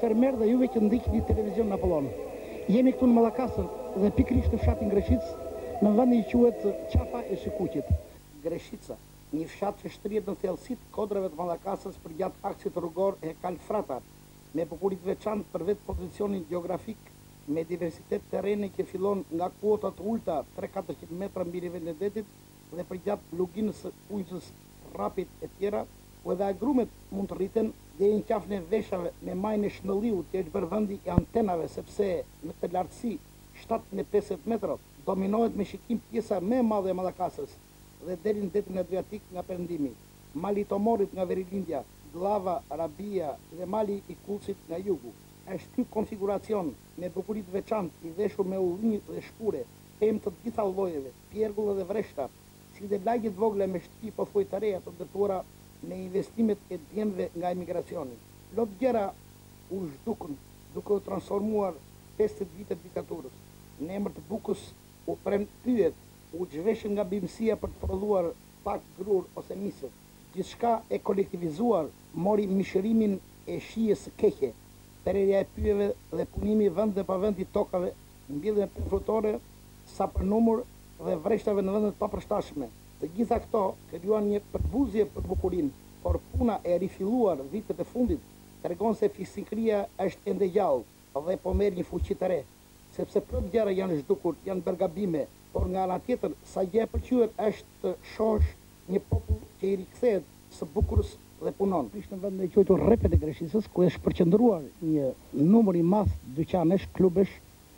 fermer dhe juve që ndiqni televizion në Apollon. Jemi këtu në Mallakasër dhe pikërisht në fshatin Greshicë, në vendin që quhet Qafa e Shikuqit. Greshica, një fshat që shtrihet në thellësitë kodrave të Mallakasës përgjatë aksit rrugor e Kal Fratar, me bukurit veçantë për vetë pozicionin gjeografik, me diversitet terreni që fillon nga kuota të ulta 3-400 metra mbi nivelin e detit dhe përgjatë luginës së ujës, rrapit e tjera, ku edhe agrumet mund të rriten deri në qafën e veshave me majën e Shëndëlliut, që është bërë vendi i antenave, sepse në të lartësi 750 metra dominohet me shikim pjesa më e madhe e Mallakasës dhe deri në detin Adriatik nga perëndimi, mali i Tomorit nga Verilindja, Glava, Arabia dhe mali i Kullësit nga jugu. Është ky konfiguracion me bukurit veçantë i veshur me ullinj dhe shkure, pemë të gjitha llojeve, pjergull dhe vreshta, si dhe lagjet vogla me shtëpi pothuaj të reja të ndërtuara me investimet e djemve nga emigracioni. Lot gjëra u zhdukën, duke u transformuar 50 vite diktaturës. Në emër të bukës u prem pyet, u zhveshën nga bimësia për të prodhuar pak grur ose misë. Gjithçka e kolektivizuar mori mishërimin e shijes së keqe, pererja e pyjeve dhe punimi vend dhe pa vend i tokave, mbjelljen e frutore, sa për numër dhe vreshtave në vendet papërshtatshme. Të gjitha këto krijuan një përbuzje për bukurinë, por puna e rifilluar vitet e fundit tregon se fizikria është ende gjallë dhe po merr një fuqi të re, sepse plot gjëra janë zhdukur, janë bergabime, por nga ana tjetër sa gjë e pëlqyer është të shohësh një popull që i rikthehet së bukurës dhe punon. Ishte në vendin e quajtur Rrepet e Greshicës, ku është përqendruar një numër i madh dyqanesh, klubesh,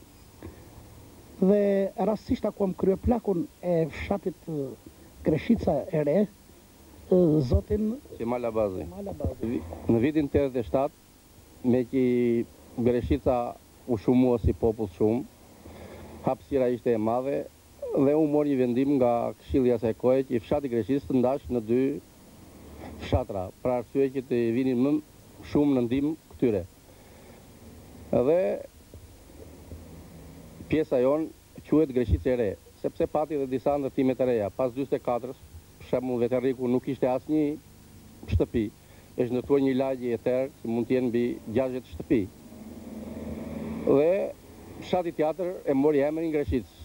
dhe rastësisht takuam kryeplakun e fshatit Greshica e Re, zotin Qemal Abazi. Në vitin 87, me që Greshica u shumua si popull shumë, hapësira ishte e madhe dhe u mori vendim nga Këshilli i asaj kohe që fshati Greshicës të ndash në 2 fshatra, për arsye që të vinin më shumë në ndihmë këtyre. Dhe pjesa jonë quhet Greshica e Re, sepse pati dhe disa ndërtime të reja. Pas 44-s, për shembull Veteriku nuk ishte asnjë shtëpi. Është ndërtuar një lagje e tërë që mund të jenë mbi 60 shtëpi. Dhe fshati tjetër e mori emrin Greshicë.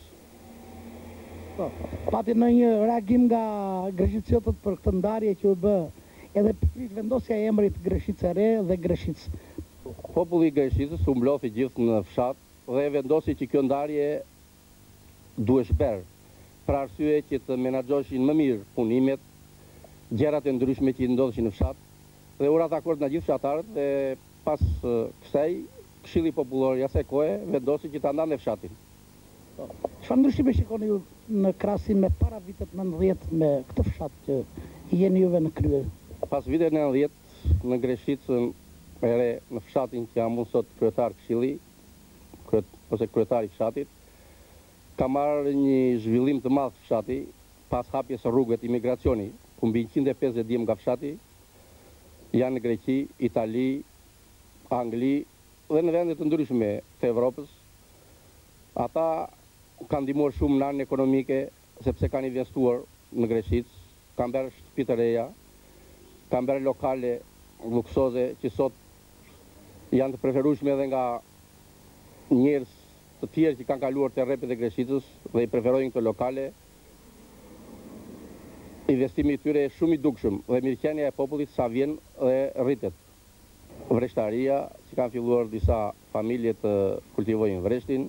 Pati në një reagim nga greshicëtët për këtë ndarje që u bë, edhe pikërisht vendosja e emrit Greshica e Re dhe Greshicë. Populli i Greshicës u mblofi gjithë në fshat dhe vendosi që kjo ndarje duhesh bërë, për arsye që të menaxhoshin më mirë punimet, gjërat e ndryshme që i ndodhishin në fshat, dhe u rat akord nga gjithë fshatarët dhe pas kësaj Këshilli Popullor i asaj kohe vendosi që ta ndante fshatin. Çfarë ndryshime shikoni ju në krahasim me para vitet 90 me këtë fshat që jeni juve në krye? Pas vitet 90 në Greshicën e Re, në fshatin që jam unë sot kryetar Këshilli, ose kryetari i fshatit, ka marrë një zhvillim të madh fshati pas hapjes së rrugëve të imigracioni, ku mbi 150 djem nga fshati janë në Greqi, Itali, Angli dhe në vende të ndryshme të Evropës. Ata kanë ndihmuar shumë në anën ekonomike, sepse kanë investuar në Greshicë, kanë bërë shtëpi të reja, kanë bërë lokale luksoze që sot janë të preferueshme edhe nga njerëz të tjerë që kanë kaluar te Rrepet e Greshicës dhe i preferojnë këto lokale. Investimi i tyre është shumë i dukshëm dhe mirëqenia e popullit sa vjen dhe rritet. Vreshtaria, që kanë filluar disa familje të kultivojnë vreshtin,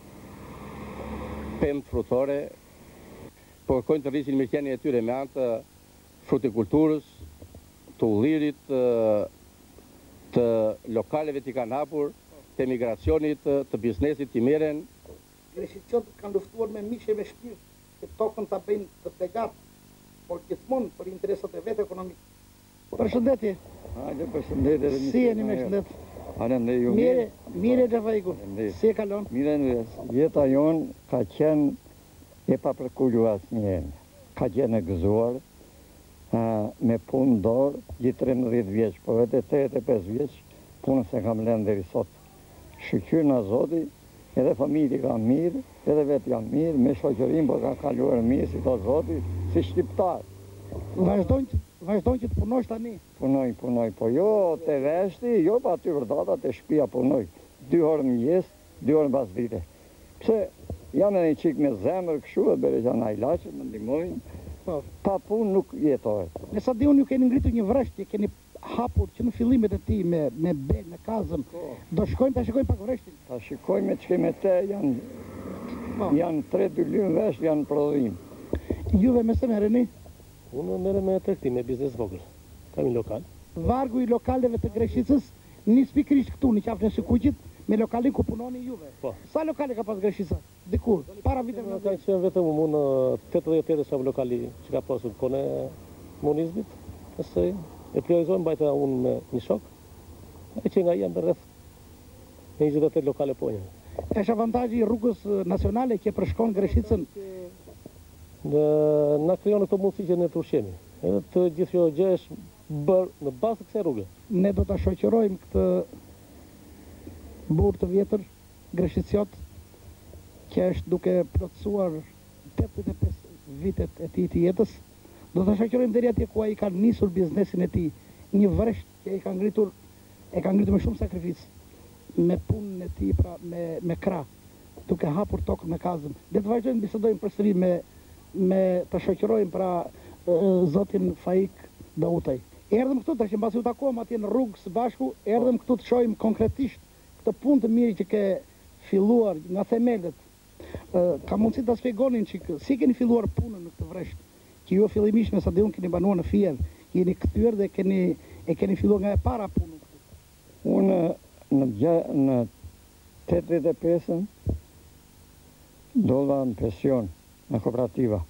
pemë frutore, po kërkojnë të rrisin mirëqenien e tyre me anë të frutikulturës, të ullirit, të lokaleve që kanë hapur, të emigracionit, të biznesit që merren. Greshicëtët kanë luftuar me miq e me shpirt që tokën ta bëjnë të begat, por gjithmonë për interesat e vetë ekonomike. Përshëndetje. Hajde, përshëndetje. Si jeni me shëndet? Hajde, ju mirë. Mirë Xhafaiku. Si e kalon? Mirë në jeta jonë ka qenë e papërkulluar asnjëherë. Ka qenë e gëzuar me punë dorë gjithë 13 vjeç, po vetë 85 vjeç punën se kam lënë deri sot. Shqyr nga Zoti, edhe familje ka mirë, edhe vetë jam mirë, me shoqërinë po ka kaluar mirë si ka Zoti, si shqiptar. Vazhdojnë vazhdojnë që të punosh tani. Punoj, po jo të veshti, jo pa aty vërdata të shpia punoj. 2 orë mëngjes, 2 orë mbas dite. Pse janë një qik me zemër këshu e bere që ana ilaqe, më ndimojnë, Po. pa punë nuk jetohet. Në sa di unë ju keni ngritur një vreshtë, keni hapur që në fillimet e ti me bel, me kazëm, do shkojmë të shikojmë pak vreshtin. Ta shikojme që keme te, janë 3 dylymë vesh, janë prodhim. Juve me se merreni? Unë merrem me tregtim, me biznes vogël. Kam një lokal. Vargu i lokaleve të Greshicës nis pikërisht këtu në qafën e Shikuqit me lokalin ku punoni juve. Po. Sa lokale ka pas Greshica? Dikur, para viteve Ka 90. qenë vetëm unë 88 shumë lokali që ka pasur kone monizmit. Pastaj e priorizojmë mbajta unë me një shok. E që nga jam rreth 28 lokale po një. Është avantazhi i rrugës nacionale që përshkon Greshicën. Na krijon këto mundësi që ne të ushqemi. Edhe të gjithë kjo gjë është bërë në bazë të kësaj rruge. Ne do ta shoqërojmë këtë burr të vjetër Greshiciot që është duke plotësuar 85 vitet e tij të jetës. Do ta shoqërojmë deri atje ku ai ka nisur biznesin e tij, një vresht që e ka ngritur me shumë sakrificë me punën e tij, pra me krah, duke hapur tokën me kazëm. Le të vazhdojmë bisedojmë përsëri me ta shoqërojmë pra zotin Faik Dautaj. Erdhëm këtu tash mbasi u takuam atje në rrugë së bashku, erdhëm këtu të shohim konkretisht këtë punë të mirë që ke filluar nga themelët. Ka mundësi ta shpjegonin si keni filluar punën në këtë vresht? Që ju fillimisht me sa di unë keni banuar në Fier, jeni kthyer dhe keni filluar nga e para punën këtu. Unë në 85-ën dolla në pension në kooperativa.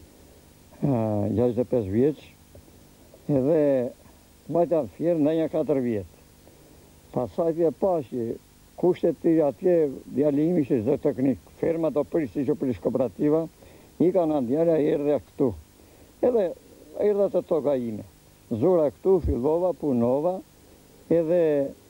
65 vjeç, edhe vajta në Fier në një 4 vjetë. Pasaj të pashi, kushtet të atje djalimi që zë teknik, ferma të prishi që prish kooperativa, i ka në djala erdhe këtu. Edhe erdhe të toka ime. Zura këtu, fillova, punova, edhe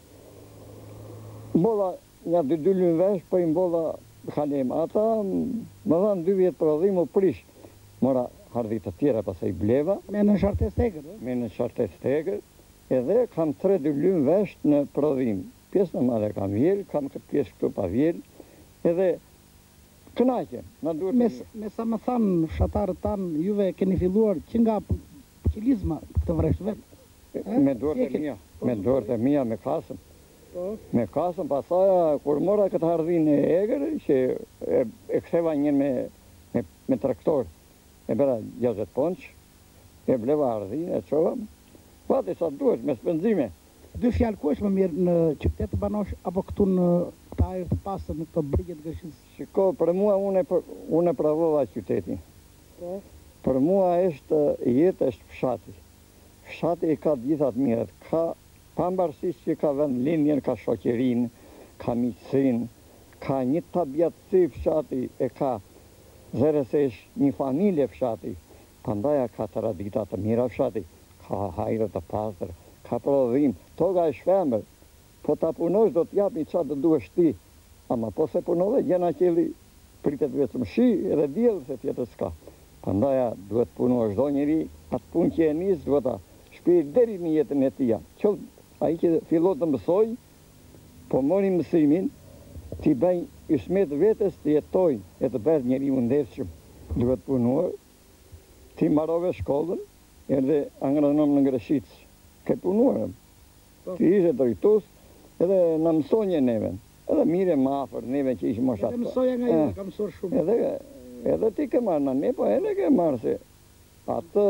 mbolla nga 2 lynë vesh, po i mbolla kalem. Ata më dhanë 2 vjetë prodhim u prish. Mora hardhit të tjera, pasaj bleva. Me në shartes tegër, Me në shartes tegër, edhe kam 3 lynë vesh në prodhim. Pjesë në madhe kam vjel, kam këtë pjesë këtu pa vjel, edhe kënaqem, na duhet. Me sa më thanë fshatarët tanë, juve keni filluar që nga qilizma këtë vresht vetë. Me dorët e mia, me kasëm. Me kasëm, pasaj, kur mora këtë hardhin e egër, që e ktheva njën me traktor, e bera 60 ponç, e bleva hardhin, e qova, pati sa duhet, me spenzime. 2 fjalë, ku është më mirë në qytet të banosh, apo këtu në këta ajër të pasër, në këto brigjet Greshicës? Shiko, për mua unë e pravova qytetin. Për mua jetë është fshati. Fshati i ka gjithat mirët, ka pambarësisht që ka vend lindjen, ka shoqërinë, ka miqësinë, ka një tabiatësi fshati, e ka zërësesh një familje fshati, pandaja ka tradita të mira fshati, ka hajrë të pastër, ka prodhim, toga e shfemër, po ta punosh do t'japi qa të duhesh ti, ama po se punove gjena qeli pritet vetëm shi edhe djelë se tjetër s'ka. Pandaja duhet punosh do njëri, atë punë që e nisë duhet ta shpirë deri në jetën e tia. A i që fillot të mësoj, po mori mësimin, t'i bëj ismet vetës të jetoj, e të bëhet njëri mundeshëm. Duhet punuar, ti marove shkollën, edhe agronom në Greshicë. Ke punuar, ti ishe drejtus, edhe në mësonje neven. Edhe mire më afer neve që ishë moshat. Edhe mësoja nga ju, ka mësor shumë. Edhe ti ke marrë në ne, po e ne ke marrë se atë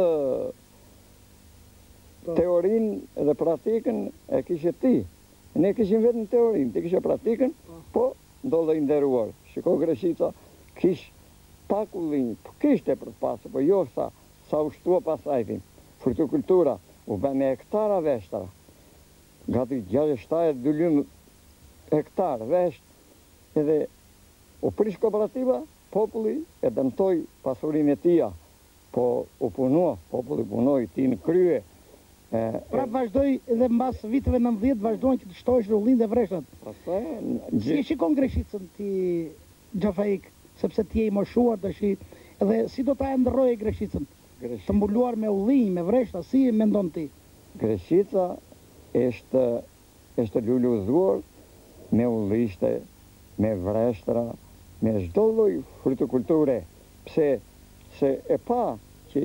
teorin dhe praktikën e kishe ti. Ne kishim vetëm teorin, ti kishe praktikën, po ndodhe inderuar. Shiko Greshica, kish pakullin, kishte për të pasë, po jo sa ushtua pasajtin. Frutikultura, u bë me hektara veshtara. Gati 67 lymë hektar vesht, edhe u prish kooperativa, populli e dëmtoj pasurin e tia, po u punua, populli punoj ti në krye. Pra vazhdoj edhe mbas viteve 90 vazhdojnë që të shtojsh rullin dhe vreshtat. Si e shikon Greshicën ti, Gjafaik, sepse ti je i moshuar tash, edhe si do ta ndërroje Greshicën? të mbuluar me udhënj, me vreshta, si e mendon ti? Greqica është lulluzuar me udhishte, me vreshtra, me çdo lloj frutikulture. Pse? Se e pa që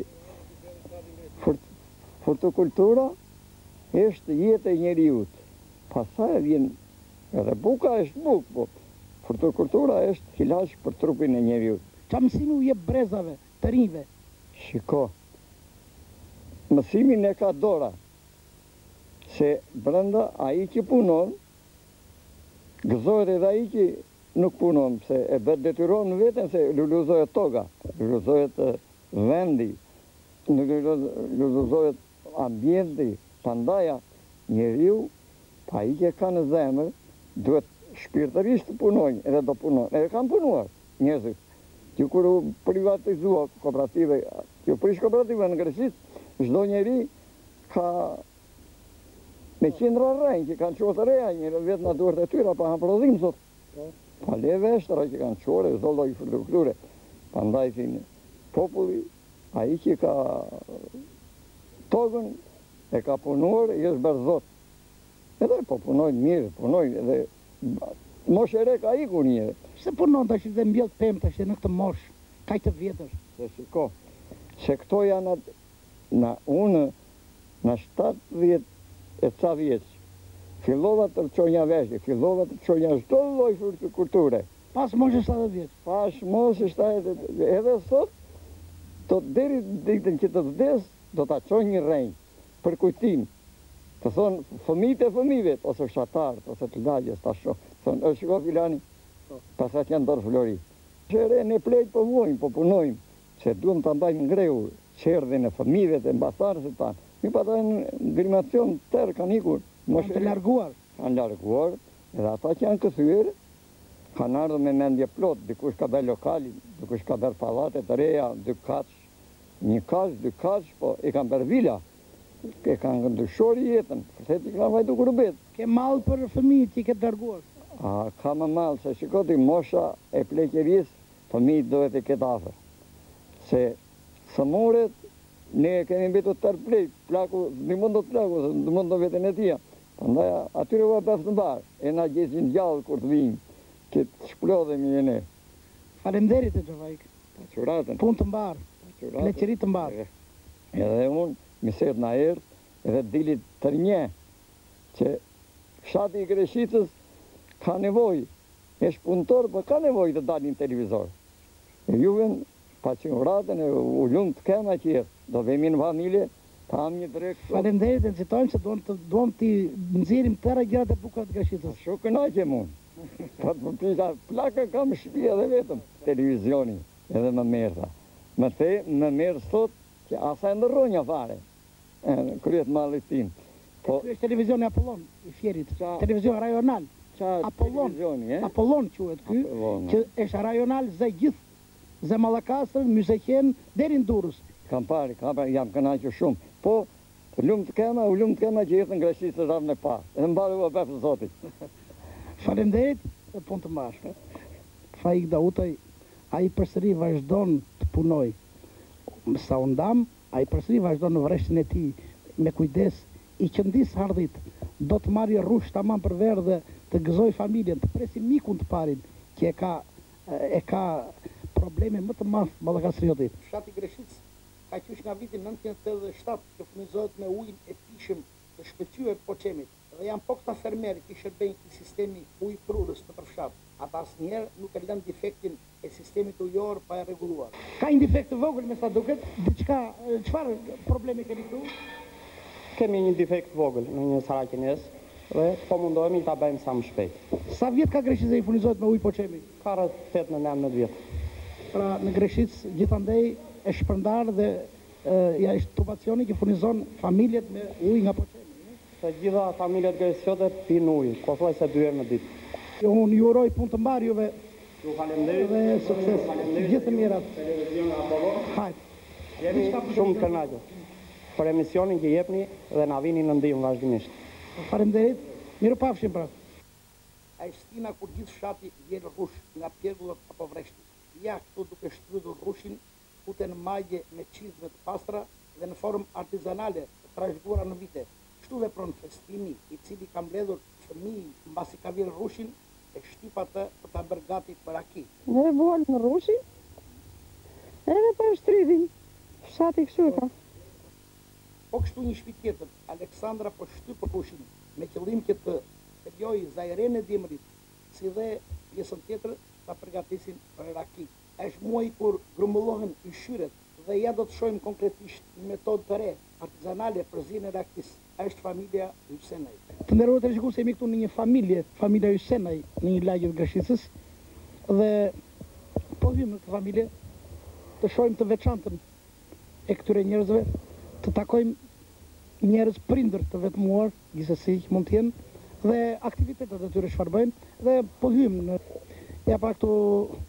frutikultura është jetë e njeriut. Pastaj vjen edhe buka është bukë, po frutikultura është ilaç për trupin e njeriut. Qa mësimi u jep brezave, të rinjve? Shiko, mësimin e ka dora, se brenda ai që punon, gëzohet edhe ai që nuk punon, se e bët detyron veten se lulluzohet toga, lulluzohet vendi, lulluzohet ambienti, pandaja, njeriu, pa ai që ka në zemër, duhet shpirtërisht të punojnë, edhe do punojnë, edhe kanë punuar njerëzit. Që kur u privatizua kooperative, që u prish kooperative në Greqi, çdo njeri ka me qindra rrenjë që kanë qurë të reja, njëre vetë në duart e tyra, pa hanë prodhim, sot. Pa le veshtra që kanë qurë, çdo lloj frutikulture. Prandaj thënë, populli, ai që ka tokën, e ka punuar, i është bërë zot. Edhe po punojnë mirë, punojnë edhe mosh e re ka ikur njëre. Se punon të ashtë dhe mbjellë pëmë të ashtë në këtë mosh, kaj të vjetër? Se shiko, se këto janë unë në 70 e ca vjeç, fillova të rëqonja veshje, fillova të rëqonja çdo lloj frutikulture. Pas moshës 70 vjeç? Pas moshës 70 vjeç, edhe sot, deri ditën që të vdes, do ta çoj një rrenjë, për kujtim. Të thonë fëmijët e fëmijëve, ose fshatarët, ose të lagjes, ta shoh. Thonë, është shiko filani, pasat janë dorë flori. Shere ne plejt po vojmë, po punojmë, se duhem të mbajmë ngrehur, qerdhin e fëmijëve të mbasarës e tanë. Mi pa ta në grimacion tërë kanë ikur. Kanë të larguar? Kanë larguar, edhe ata që janë këthyër, kanë ardhur me mendje plot, dikush ka bërë lokali, dikush ka bërë pallate të reja, 2 kaç, 1 kaç, 2 kaç, po e kanë bërë vila. E kanë ndryshor jetën, përse ti kanë vajtu kurbet. Ke mall për fëmijët që i ke larguar? A, ka më mall, se shikoti, mosha e pleqerisë, fëmijët duhet e ketë afër. Se sëmoret, ne kemi mbetur tërë plejt, plaku, në mund do të plaku, në mund do vetën e tia. Prandaj atyre u bëf të mbarë, e na gjesin gjallë kur të vijmë, që të shplodhemi e ne. Faleminderit e Xhavajk. Quratën. Punë të mbarë, pleqeri të mbarë. Edhe unë, miset na erdh, edhe dilit të rinje, që fshati i Greqicës ka nevoj, është punëtor, për ka nevoj të dalin televizor. E juven, pa që në ratën, u lumë të kema që do vemi në familje, ta am një drejkë. Faleminderit e nëzitojmë se duam t'i nëzirim tëra gjërat e bukura të Greqicës. Shumë kënaqem unë. Po të përpisa, plaka kam shtëpi edhe vetëm, televizioni, edhe më merta. Më merë sot, që asa e ndërronja fare, kryet mallit tim. Ky është televizioni Apollon i Fierit, televizion rajonal. Apollon quhet ky, që është rajonal zë gjithë, zë Mallakastrën, Myzaqen, deri në Durrës. Kam parë, jam kënaqur shumë. Po, u lumë të kema që jetën Greqicë është ardhën e parë. Edhe mbarë u befë Zotit. Faleminderit e punë të mbarë. Faik Dautaj, ai përsëri vazhdon të punoj. Sa u ndam, ai përsëri vazhdon në vreshtin e tij me kujdes, i qëndis hardhit, do të marrë rrush tamam për verë dhe të gëzoj familjen, të presi mikun të parin, që e ka probleme më të madh Mallakastrioti. Fshati Greqicë ka qysh nga viti 1987 që furnizohet me ujin e pishëm të shkëlqyer Poçemit. Dhe janë po këta fermerë që shërbejnë këtij sistemi ujë prurës në përfshat. Ata asnjëherë nuk e lënë defektin e sistemit ujor pa e rregulluar. Ka një defekt të vogël me sa duket, diçka, çfarë problemi keni këtu? Kemi një defekt vogël në një sarakines dhe po mundohemi ta bëjmë sa më shpejt. Sa vjet ka Greqicë i furnizohet me ujë Poçemi? Ka rreth 8-19 vjet. Pra në Greqicë gjithandej e shpërndar dhe ja është tubacioni që furnizon familjet me ujë nga Poçemi. Të gjitha familjet greqiote pinë ujë, pothuajse 2 herë në ditë. Unë ju uroj punë të mbarë juve. Ju falenderoj dhe sukses. Gjithë të mirat. Televizion Apollon. Hajde. Jemi shumë të kënaqur për emisionin që jepni dhe na vini në ndihmë vazhdimisht. Faleminderit. Mirupafshim pra. Ai stina kur gjithë fshati vjen rrush nga pjegullat apo vreshti. Ja këtu duke shtrydhur rrushin, shkuten magje me qizme të pastra dhe në formë artizanale të trashëguara në vite. Kështu vepron festimi i cili ka mbledhur fëmijë mbasi ka virë rushin e shtyp atë për ta bërë gati për raki. Ne vuan në rushin, edhe për shtrydhin, fshati kështu e ka. Po kështu një shtëpi tjetër, Aleksandra po shtyp rushin me qëllim që të tregojë zajren e dimrit, si dhe pjesën tjetër ta përgatisin për raki. Është muaj kur grumbullohen yshyret dhe ja do të shohim konkretisht një metodë të re artizanale për zinë e rakis. Është familja Hysenaj. Të nderuar televizionistë, jemi këtu në një familje, familja Hysenaj, në një lagje të Greshicës dhe po hymë në këtë familje të shohim të veçantën e këtyre njerëzve, të takojmë njerëz prindër të vetmuar, gjithsesi mund të jenë, dhe aktivitetet e tyre çfarë bëjnë dhe po hymë në ja pra këtu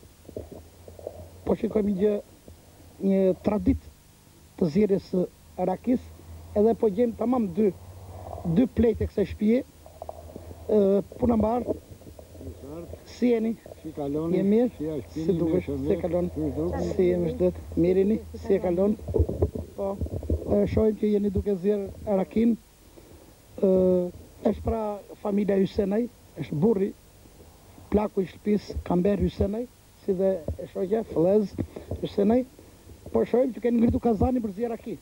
po shikojmë një tradit të zjerjes së rakis, edhe po gjejmë tamam dy plejt e kësaj shtëpie. Puna mbarë. Si jeni? Si kaloni? Je mirë? Si dukesh? Si kalon? Si jemi shdet? Mirëni? Si e kalon? Po. Shohim që jeni duke zjerë rakin. Është pra familja Hysenaj, është burri, plaku i shtëpisë Kamber Hysenaj, si dhe e shoqja Fëllez Hysenaj. Po shohim që keni ngritur kazani për zjerë raki.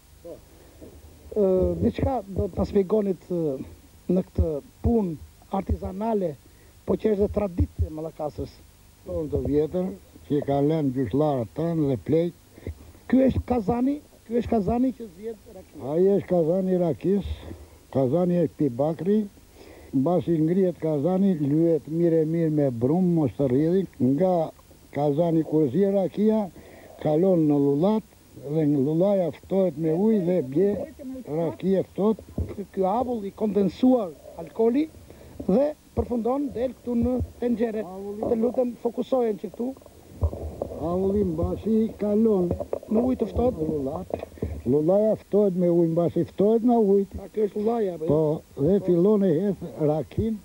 Diçka do të shpjegonit në këtë punë artizanale, po që është dhe traditë e Mallakasës. Tonë të vjetër që ka lënë gjyshlarët tanë dhe plejt. Ky është kazani që zjedh raki. Ai është kazani rakis, kazani është pi bakri, mbasi ngrihet kazani, lyhet mirë me brumë, mos të rridhi. Nga kazani kur zje rakia, kalon në lullat, dhe në lullaja ftohet me ujë dhe bje rakia ftohet. Ky avull i kondensuar alkoli dhe përfundon del këtu në tenxhere. Të lutem fokusohen që këtu. Avulli mbasi kalon në ujë të ftohtë në lullat. Lullaja ftohet me ujë, mbasi ftohet në ujë. A kjo është lullaja? Po, dhe fillon e heth rakin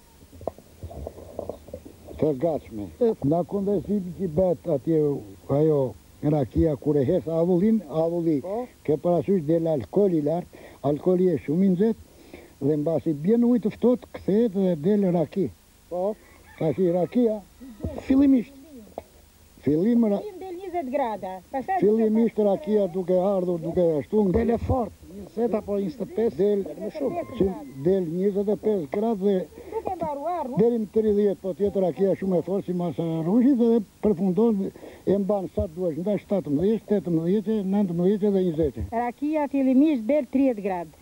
të gatshme. Na kundërshtim që bet atje ajo rakia kur e heth avullin, avulli ke parasysh del alkoli lart, alkoli e shumë i nxehtë dhe mbasi bjen ujë të ftohtë, kthehet dhe del raki. Po. Tash rakia fillimisht del 20 grada. Fillimisht rakia duke ardhur, duke ashtu del e fort, 20 apo 25 del më shumë. Del 25 gradë dhe deri në 30, po tjetër rakia shumë e fortë si masa rushit dhe përfundon e mban sa duash, nda 17, 18, 19 dhe 20. Rakia fillimisht del 30 gradë.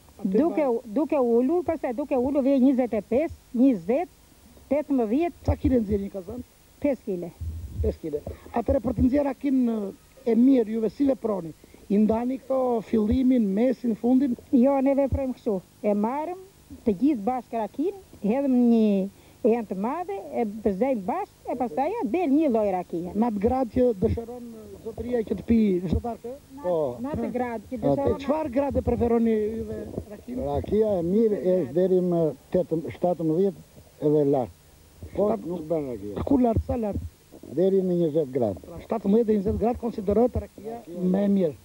Duke ullur, përse duke ullur vje 25, 20, 18. Sa kile nxjerr një kazan? 5 kile. 5 kile. Atëre për të nxjerr rakin e mirë, juve si veproni? I ndani këto fillimin, mesin, fundin? Jo, ne veprojmë kështu. E marrëm të gjithë bashkë rakin, hedhëm një enë të madhe, e bëzejmë bashkë, e pastaj del një lloj rakia. Në atë gradë që dëshiron zotëria që të pi zhotarkë? Po. Në atë gradë që dëshiron. Çfarë grade preferoni juve rakin? Rakia e mirë është deri më 17 edhe lart. Po nuk bën rakia. Ku lart, sa lart? Deri në 20 gradë. 17 dhe 20 gradë konsiderohet rakia më e mirë.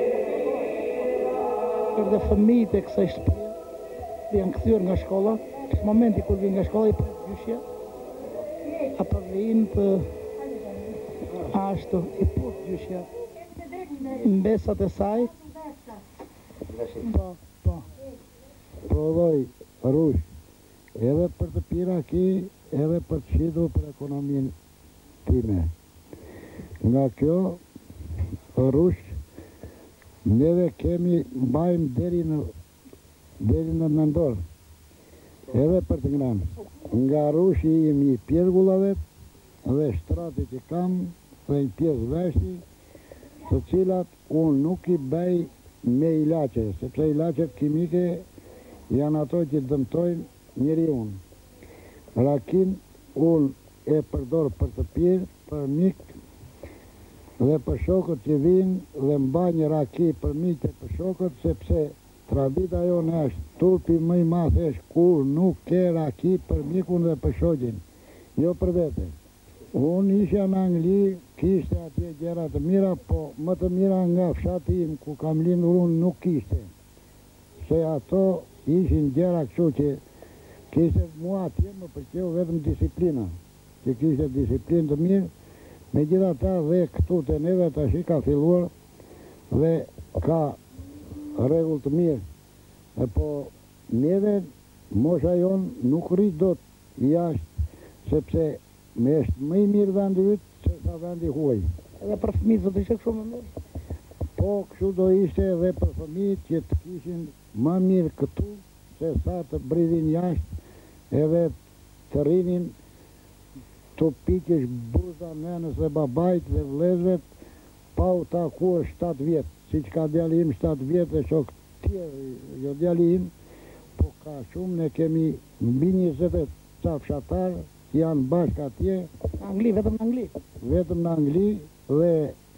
dhe fëmijët e kësaj shtëpie janë kthyer nga shkolla, momenti kur vin nga shkolla i pret gjyshja, apo vin të ashtu, i put gjyshja, mbesat e saj, po. Prodhoj rush, edhe për të pira ki, edhe për të shitur për ekonomin time. Nga kjo rush, neve mbajmë deri në mendor, edhe për të ngranë. Nga rushi im i pjergullave dhe shtratit që kam, dhe një pjesë veshti, të cilat unë nuk i bëj me ilaçe, sepse ilaçet kimike janë ato që dëmtojnë njeri unë. Rakin unë e përdor për të pirë, për mikë, dhe për shokët që vinë dhe mba një raki për mikë e për shokët, sepse tradita jonë është turpi më i madh është kur nuk ke raki për mikun dhe për shoqin, jo për vete. Unë isha në Angli, kishte atje gjëra të mira, po më të mira nga fshati im ku kam lindur unë nuk kishte. Se ato ishin gjëra kështu që kishte mua atje më pëlqeu vetëm disiplina, që kishte disiplinë të mirë, megjithatë dhe këtu te neve tash ka filluar dhe ka rregull të mirë. E po neve mosha jon nuk rrit dot jashtë, sepse me është më i mirë vendi yt se sa vendi huaj. Edhe për fëmijët do të ishte kështu më mirë? Po, kështu do ishte edhe për fëmijët që të kishin më mirë këtu se sa të bridhin jashtë, edhe të rinin të pikësh burza nënës dhe babajt dhe vlezvet pa u takuar 7 vjetë, si që ka djali im 7 vjetë dhe shok tjerë, jo djali im, po ka shumë, ne kemi mbi 20 ca fshatarë, janë bashkë atje. Angli, vetëm në Angli? Vetëm në Angli dhe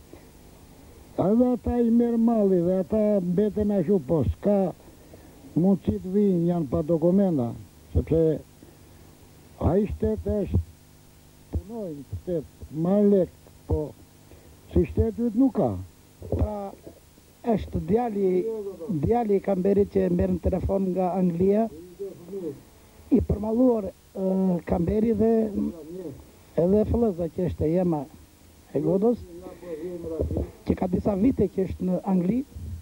edhe ata i merë malli dhe ata mbeten ashtu, po s'ka mundësi të vinë, janë pa dokumenta, sepse a i shtetë është punojnë shtetë, ma lek, po si shtetët nuk ka. Pra, është djali i Kamberit që merr në telefon nga Anglia, i përmalluar Kamberi dhe edhe fëllëza që është jema e Godos, që ka disa vite që është në Angli,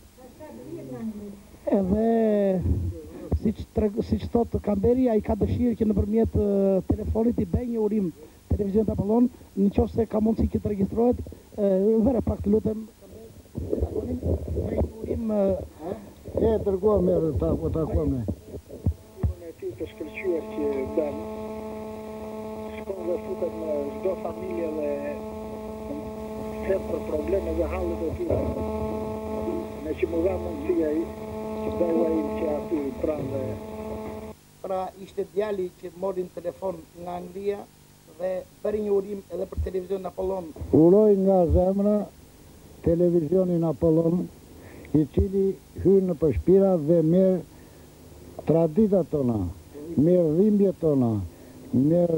edhe si që thotë Kamberi, a i ka dëshirë që nëpërmjet telefonit i bëj një urim televizion të Apollon, në qoftë se ka mundësi që të registrohet, vere pak të lutem, bëj një urim... E tërgua merë, takua me. Të shkëlqyer që dan shkon dhe futet në çdo familje dhe flet për probleme dhe hallet e tyre. Me që më dha mundësia që bëjua im që aty pranë dhe... Pra ishte djali që mori në telefon nga Anglia dhe bëri një urim edhe për televizionin Apollon. Uroj nga zemra televizionin Apollon, i cili hyn në përshpira dhe merë traditat tona, merë dhimbjet tona, merë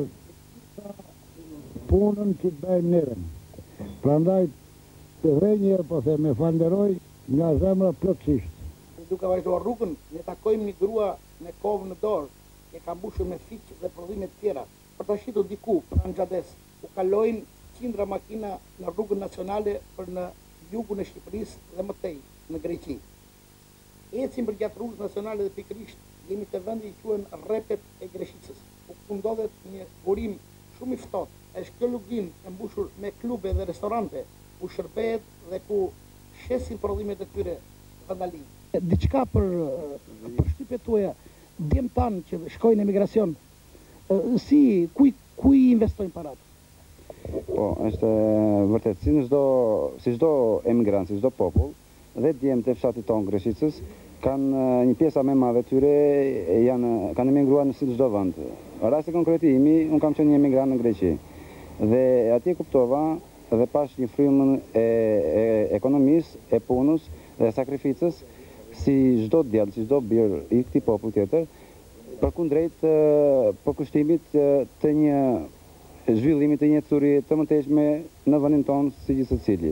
punën që të bëjmë neve. Prandaj dhe njerë po the me falenderoj nga zemra plotësisht. Duke vazhduar rrugën, ne takojmë një grua me kovë në dorë, që ka mbushur me fiq dhe prodhime të tjera. Për të shitur diku, pranë Xhades, u kalojnë qindra makina në rrugën nacionale për në jugun e Shqipërisë dhe më tej, në Greqi. Ecim për gjatë rrugës nacionale dhe pikërisht jemi të vendi i quhen Rrepet e Greshicës, ku ndodhet një burim shumë i ftohtë. Është kjo lugim e mbushur me klube dhe restorante, ku shërbehet dhe ku shesin prodhimet e tyre vandalizm. Diçka për shtypjet tuaja, djem tanë që shkojnë në emigracion, ku i investojnë parat? Po, është vërtet, si çdo emigrant, si çdo popull, dhe djemtë e fshatit tonë Greshicës, kanë një pjesa me madhe tyre, kanë emigruar në si çdo vend. Rasti konkreti imi, unë kam qenë një emigrant në Greqi. Dhe atje kuptova dhe pash një frymën e ekonomisë, e punës dhe sakrificës, si çdo djalë, si çdo birë i këtij populli tjetër, përkundrejt përkushtimit të një zhvillimit të një thuri të mëtejshme në vendin tonë si gjithë secili.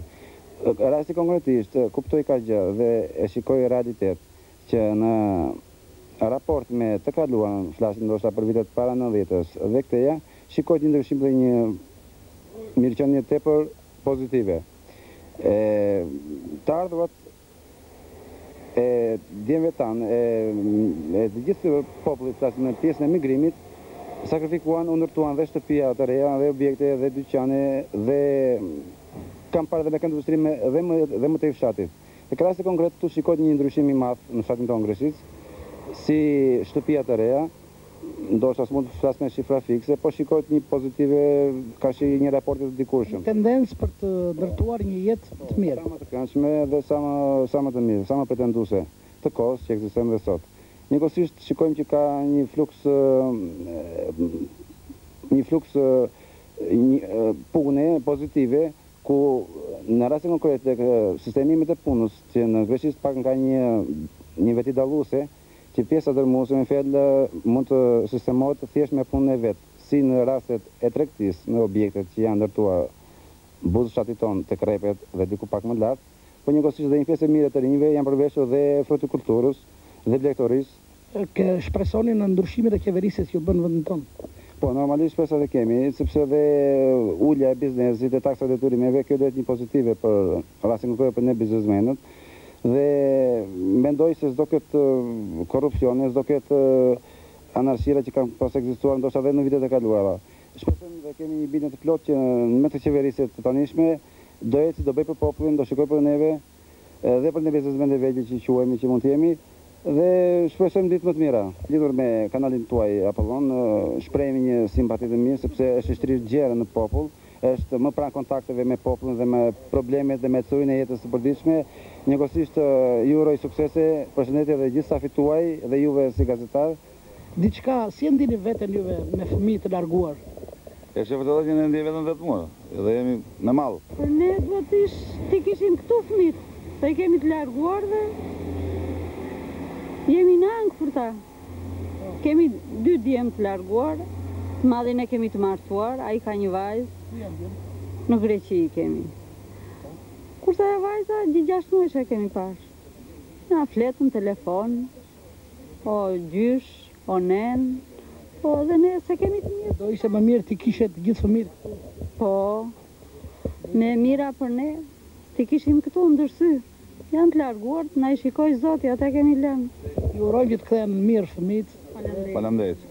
Rasti konkretisht kuptoj ka gjë dhe e shikoj realitet që në raport me të kaluarën, flasin ndoshta për vitet para 90-s dhe këteja, shikoj një ndryshim dhe një mirëqenie tepër pozitive. Të ardhurat e djemve tanë, e të gjithë popullit, flasin në pjesën e migrimit, sakrifikuan, undërtuan dhe shtëpia të reja, dhe objekte, dhe dyqane, dhe kam parë dhe me këndë industrime dhe më të i fshatit. Në krahasi konkret, tu shikot një ndryshim i madh në fshatin tonë Greqic, si shtëpia të reja, ndoshta s'mund të flas me shifra fikse, po shikot një pozitive, ka shi një raportit të dikurshëm. Tendencë për të ndërtuar një jetë të mirë. Sa më të këndshme dhe sa më të mirë, sa më pretenduese të kohës që ekzistojnë dhe sot. Njëkohësisht shikojmë që ka një fluks pune pozitive, ku në rastin konkret tek sistemimet e punës, që në Greqi pak nga një veti dalluese, që pjesa dërmuese me fjalë mund të sistemohet thjesht me punën e vet, si në rastet e tregtisë në objektet që janë ndërtuar buzë fshatit tonë tek rrepet dhe diku pak më lart, po njëkohësisht dhe një pjesë e mirë të rinjve janë përveshur dhe frutikulturës dhe blegtorisë. Shpresoni në ndryshimet e qeverisë që u bën në vendin tonë. Po, normalisht shpresat e kemi, sepse dhe ulja e biznesit e taksat e detyrimeve, kjo do të një pozitive për rastin konkret për ne biznesmenët, dhe mendoj se s'do ketë korrupsione, s'do ketë anarshira që kanë pas ekzistuar ndoshta edhe në vitet e kaluara. Shpresojmë dhe kemi një bindje të plotë që në të qeverisë të tanishme do eci, do bëj për popullin, do shikoj për neve dhe për ne biznesmenët e vegjël që quhemi, që mund të jemi. Dhe shpresojmë ditë më të mira. Lidhur me kanalin tuaj Apollon, shprehemi një simpati të mirë sepse është shtrirë gjerë në popull, është më pranë kontakteve me popullin dhe me problemet dhe me curin e jetës së përditshme. Njëkohësisht ju uroj suksese, përshëndetje dhe gjithë stafit tuaj dhe juve si gazetar. Diçka, si e ndini veten juve me fëmijë të larguar? E që vërtetë që ne ndjej vetëm 10 muaj, dhe jemi në mall. Për ne duhet të kishim këtu fëmijët, se i kemi të larguar dhe jemi në angë për ta. Kemi 2 djemë të larguar, madhin e kemi të martuar, a i ka një vajzë, në Greqi kemi. Kurse e vajza, 6 muaj e kemi pash. Na fletëm telefon, o gjysh, o nen, po dhe ne se kemi të mirë. Do ishte më mirë të kishe të gjithë fëmijët? Po, ne mira për ne, të kishim këtu ndërsy. Janë të larguar, na i shikoj Zoti, ata kemi lënë. Ju uroj që të kthehen mirë fëmijët. Faleminderit.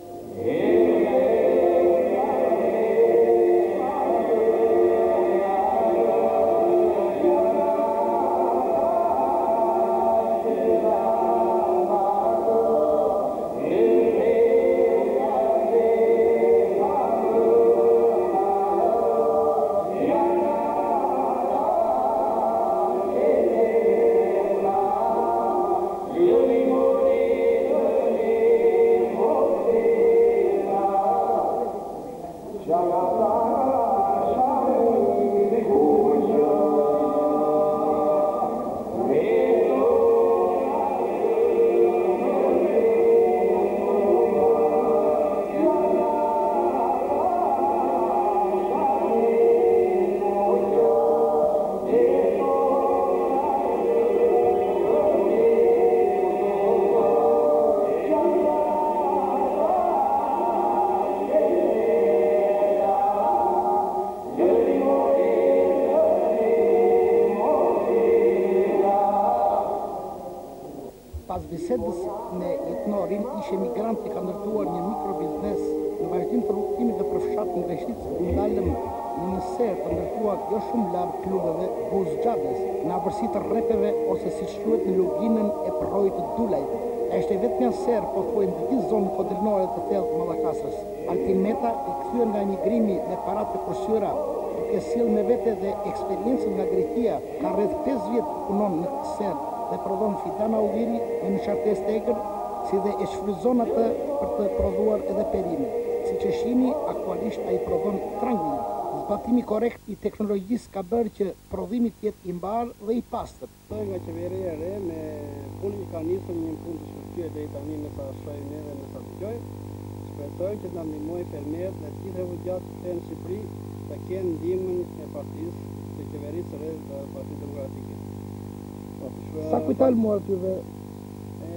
Pas bisedës me jetënorin, ishe migrant që ka ndërtuar një mikrobiznes në vazhdim të rrugtimit dhe përfshat në Greqicë, ndalëm në ser të ndërtuar jo shumë larg klubeve buzgjables, në afërsi të rrepeve ose si quhet në luginën e përrojit të Dulajt. Është vetëm një ser pothuajse në gjithë zonën kodrinore të thellë të Mallakasës. Altin Meta i kthyer nga një grimi me paratë të kurshyra, duke sjell me vete dhe eksperiencën nga Greqia, ka rreth 5 vjet punon në këtë ser dhe prodhon Fidana Ulliri me në qartes të egër, si dhe e shfryzon atë për të prodhuar edhe perime. Si që shini, aktualisht a i prodhon tranguin. Zbatimi korekt i teknologjisë ka bërë që prodhimi tjetë i mbarë dhe i pastër. Nga qeveria e re me punë që ka nisur një punë të shpërfyer deri tani me sa shohim ne dhe me sa dëgjoj. Shpresoj që të na ndihmojë fermerët dhe të gjithë refugjatët që janë në Shqipëri të kenë ndihmën e partisë të qeverisë së re të Partisë Demokratike. Sa kujtal morët juve?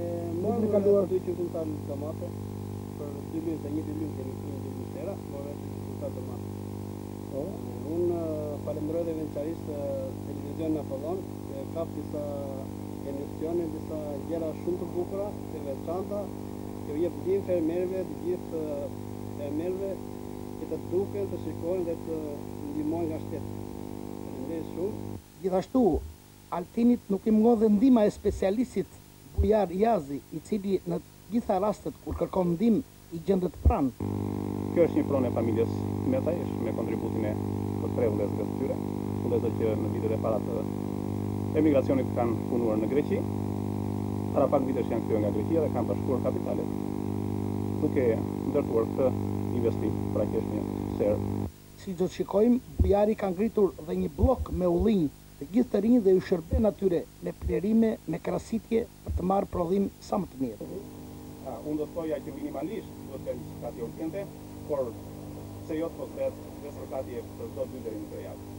Vitin e kaluar 2 kintal tomate për 2 lynë, se 1-2 lynë kemi këtu në ministera, morë 2 kintal tomate. Unë falenderoj dhe vençarisht televizionin Apollon, që kap disa emisione, disa gjëra shumë të bukura, të veçanta, që u jep ndihmë fermerëve, të gjithë fermerëve që të duken, të shikojnë dhe të ndihmojnë nga shteti. Faleminderit shumë. Gjithashtu, Altinit nuk i mungon dhe ndihma e specialistit Bujar Jazi, i cili në gjitha rastet kur kërkon ndihmë i gjendet pranë. Kjo është një pronë e familjes Metajesh me kontributin e të 3 vëllezërve të tyre, vëllezër që në vitet e para të emigracionit kanë punuar në Greqi, para pak vitesh janë kthyer nga Greqia dhe kanë bashkuar kapitalet, duke ndërtuar këtë investim praktikisht një serë. Si do të shikojmë, Bujari ka ngritur dhe një blok me ullinj të gjithë të rinj dhe ju shërben atyre me plerime, me krasitje për të marrë prodhim sa më të mirë. Unë do të thoja që minimalisht do të kemë sërkatje urgjente, por se jo të postet dhe sërkatje për çdo 2 deri në 3 javë.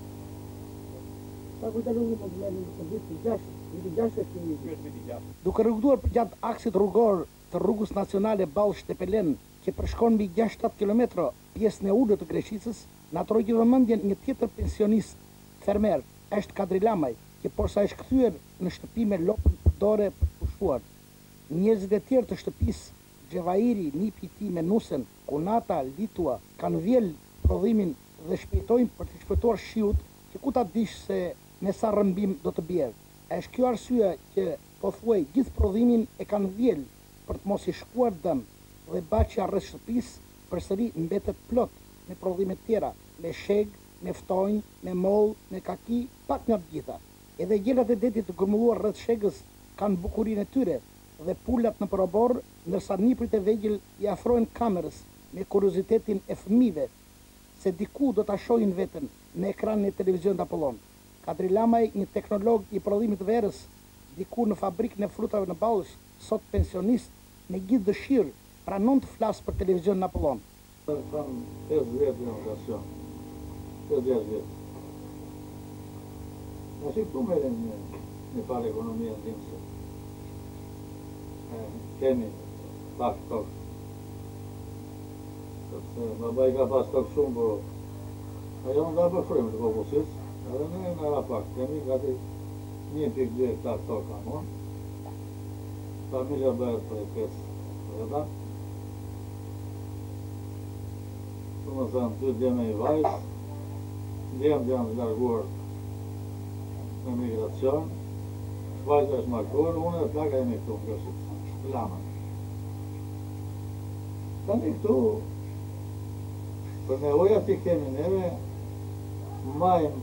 Sa kujtëllu një problemin në viti 6, viti 6 është një Ky është viti 6. Duke rrugëtuar gjatë aksit rrugor të rrugës nacionale Ballë-Shtepelen, që përshkon mbi 6-7 km pjesën e ulët të Greqicës, na trojë vëmendjen një tjetër pensionist fermer, është Kadri Lamaj, që porsa është kthyer në shtëpi me lopën përdore për të pushuar. Njerëzit e tjerë të shtëpisë, Xhevairi, nipi i tij me Nusen, Kunata, Litua, kanë vjell prodhimin dhe shpejtojnë për të shpëtuar shiut, që ku ta dish se me sa rrëmbim do të bjerë. Është kjo arsye që po thuaj gjithë prodhimin e kanë vjell për të mos i shkuar dëm dhe baqja rreth shtëpisë përsëri mbetet plot me prodhime tjera, me sheg, me ftojnë, me moll, me kaki, pak nga të gjitha. Edhe gjelat e detit të grumulluar rreth shegës kanë bukurinë e tyre dhe pulat në probor, ndërsa niprit e vegjël i afrohen kamerës me kuriozitetin e fëmijëve, se diku do ta shohin veten në ekranin e televizionit Apollon. Kadri Lamaj, një teknolog i prodhimit verës, diku në fabrikën e frutave në Ballësh, sot pensionist, me gjithë dëshirë, pranon të flasë për televizionin Apollon. Kam 5 vjetë në okasion. 5-10 vjetë. Në që këtu meren një parë ekonomia në dimëse. Kemi pak tokë. Sepse babaj ka pas tokë shumë, po ajo nda për frimë të popullësis, edhe ne në ra pak. Kemi gati 1,2 hektar tokë amon. Familja bëhet për e 5 veta. Të më thënë, 2 djeme i vajzë, djemë janë larguar në migracion, vajzë është markuar, unë dhe plaka jemi këtu në Greqicë, Lama. Tani këtu, për nevojat që kemi neve, mbajmë,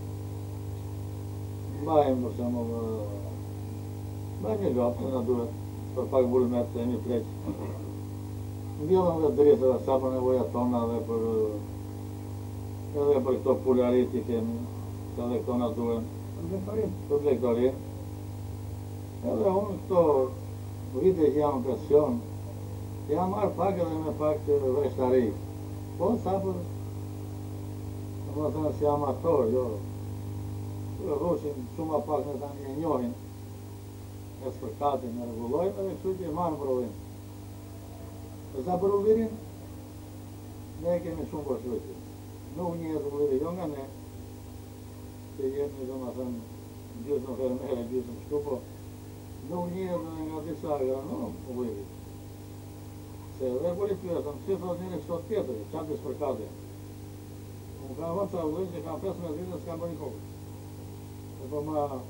mbajmë një gapë, se në duhet, për pak bulmet të jemi pleqë. Mbjellëm dhe dresëve sa për nevojat tona dhe për edhe për këto pularit që kemi, se edhe këto na duhen. Për lektorin. Edhe unë këto vite që jam në pension, jam marrë pak edhe me pak vreshtari. Po, sa për, në më thënë si amator, jo. Rroshin shumë pak në tani e njohin, e spërkatin, e regullojnë, edhe kështu që marrë në provim. E sa për ullirin, ne kemi shumë për shlujtë. Nuk një e të ullirin, jo nga ne, që jemi, do më thënë, gjysë në fermere, gjysë në shtu, po, nuk një e nga disa agronom ullirin. Se dhe kur i pyetëm, që thot njëri kështot tjetëri, qatë i spërkatin. Unë ka vënë sa ullirin që kam 15 vite, s'kam bërë një kokë. E po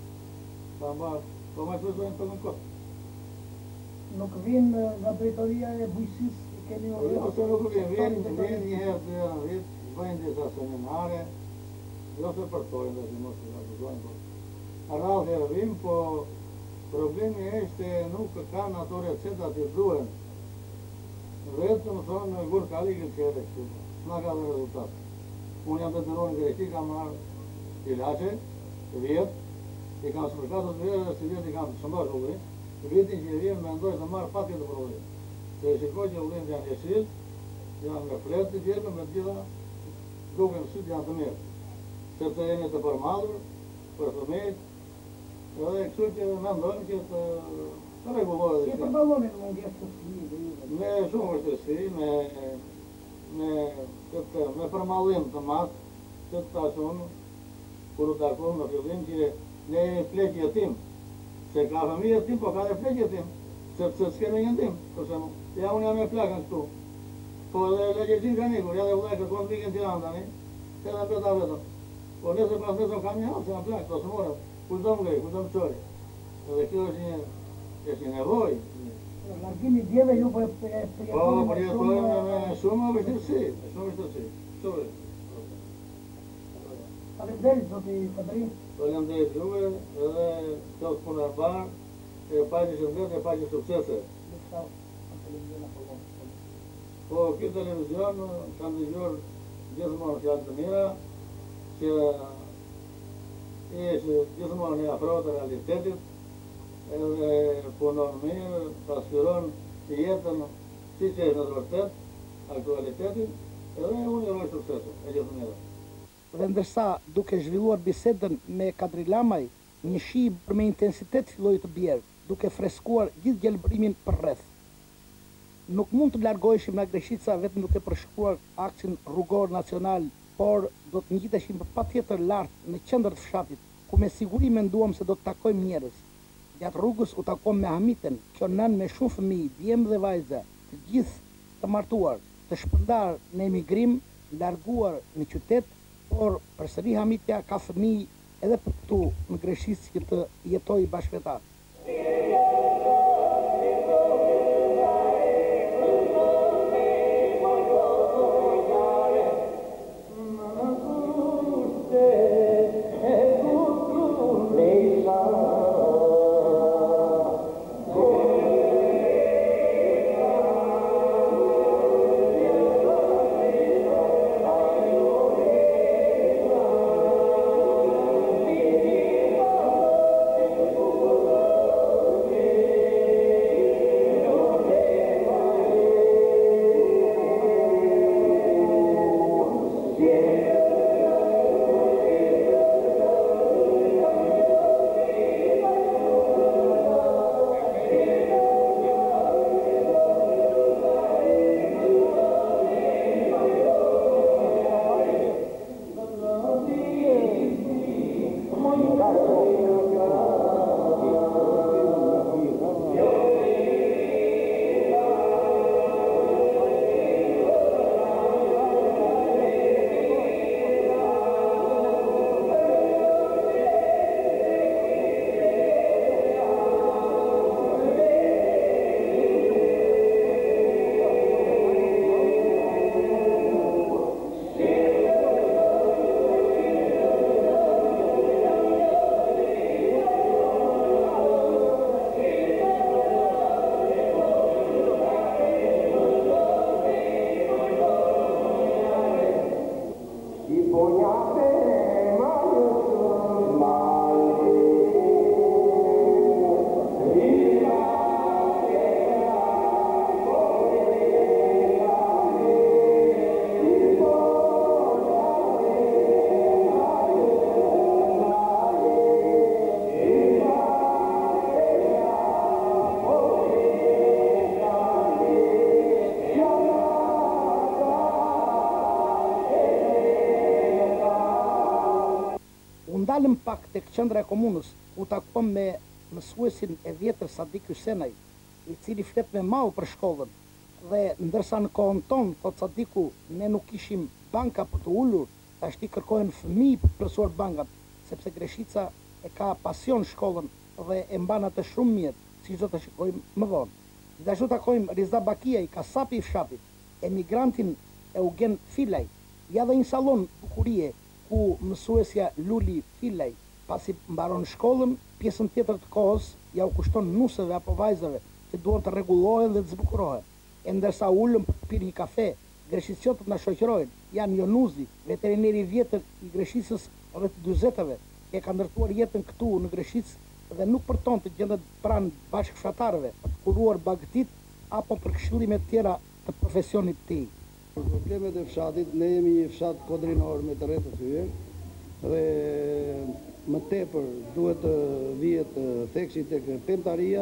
ma shpesojnë për në kotë. Nuk vinë nga drejtoria e bujqësisë, keni ose nuk vinë një herë të herë në vit, bëjnë disa seminare, jo se përtojnë dhe si mos të akuzojnë, po rrallë herë vinë, po problemi është nuk kanë ato recetat që duhen. Vetë të më thonë në gurë kali gëllqere kështu, s'na ka dhe rezultat. Unë jam të dërojnë në Greqi, kam marrë ilaçe, vjetë, i kam spërkatë të vjetë dhe si vjetë i kam shëmbash ullirin. Vitin që i vjenë me ndojë të marrë patje të prodhim. Se e shikoj që ullirin janë jeshil, janë me fletë të tjepën, me të gjitha duke në sytë janë të mirë. Sepse jeni të përmadur, për fëmejt, edhe kështu që me ndojnë që të rregullore. Si e përballoni në mundjes të fëmijëve? Me shumë vështirësi, me përmallim të madh, që të tash unë, kur u takon në fillim që ne jemi plek jetim, se ka fëmijë jetim, po ka dhe plek jetim, sepse s'keme një ndim, për shembull. Ja unë jam me plakën këtu, po edhe legjerësin ka nikur, ja dhe vllai kërkon vikën Tiranë tani, edhe mbeta vetëm. Po nëse pas nesër kam një halë, se kam plakë, to së morëm, kush do më grej, kush do më qori. Edhe kjo është një nevojë. Largimi djeve ju për përjetojmë me shumë vështirësi, Shumë. Faleminderit, zoti Kadri. Faleminderit juve, edhe qoftë punë e parë, e paqe shëndet, e paqe suksese. Po, këtë televizion kam dëgjuar gjithmonë fjalë të mira, që ishte gjithmonë e afrohet e realitetit, edhe punon mirë, pasqyron jetën si që është në të vërtet, aktualitetin, edhe unë jëroj suksesu, e gjithë mire. Dhe ndërsa duke zhvilluar bisedën me Kadri Lamaj, një shi me intensitet filloi të bjerë, duke freskuar gjithë gjelbërimin për rreth. Nuk mund të largoheshim nga Greshica vetëm duke përshkruar aksin rrugor nacional, por do të ngjiteshim patjetër lart në qendër të fshatit, ku me siguri menduam se do të takojmë njerëz. Gjatë rrugës u takuam me Hamiten, kjo nën me shumë fëmijë, djemë dhe vajza, të gjithë të martuar, të shpërndar në emigrim, larguar në qytet, por përsëri Hamitja ka fëmijë edhe për këtu në Greshicë që të jetoj bashkë me ta. Dalëm pak tek qendra e komunës, ku takuam me mësuesin e vjetër Sadik Hysenaj, i cili flet me mau për shkollën. Dhe ndërsa në kohën tonë, thot Sadiku, ne nuk kishim banka për të ulur, tashti kërkohen fëmijë për të plotësuar bankat, sepse Greshica e ka pasion shkollën dhe e mban atë shumë mirë, siç do të shikojmë më vonë. Gjithashtu takojmë Riza Bakiaj, kasapi i fshatit, emigrantin Eugen Filaj, ja dhe një sallon bukurie ku mësuesja Luli Filaj, pasi mbaron shkollën, pjesën tjetër të kohës ja u kushton nusëve apo vajzave që duan të rregullohen dhe të zbukurohen. E ndërsa ulëm për të pirë një kafe, greshicjotët na shoqërojnë, janë Jonuzi, veterineri i vjetër i Greshicës rreth 40-ve, që ka ndërtuar jetën këtu në Greshicë dhe nuk përton të gjendet pranë bashkëfshatarëve për të kuruar bagëtit apo për këshillime tjera të profesionit të tij. Problemet e fshatit, ne jemi një fshat kodrinor me të rrethë thyer dhe më tepër duhet të vihet theksi tek pemtaria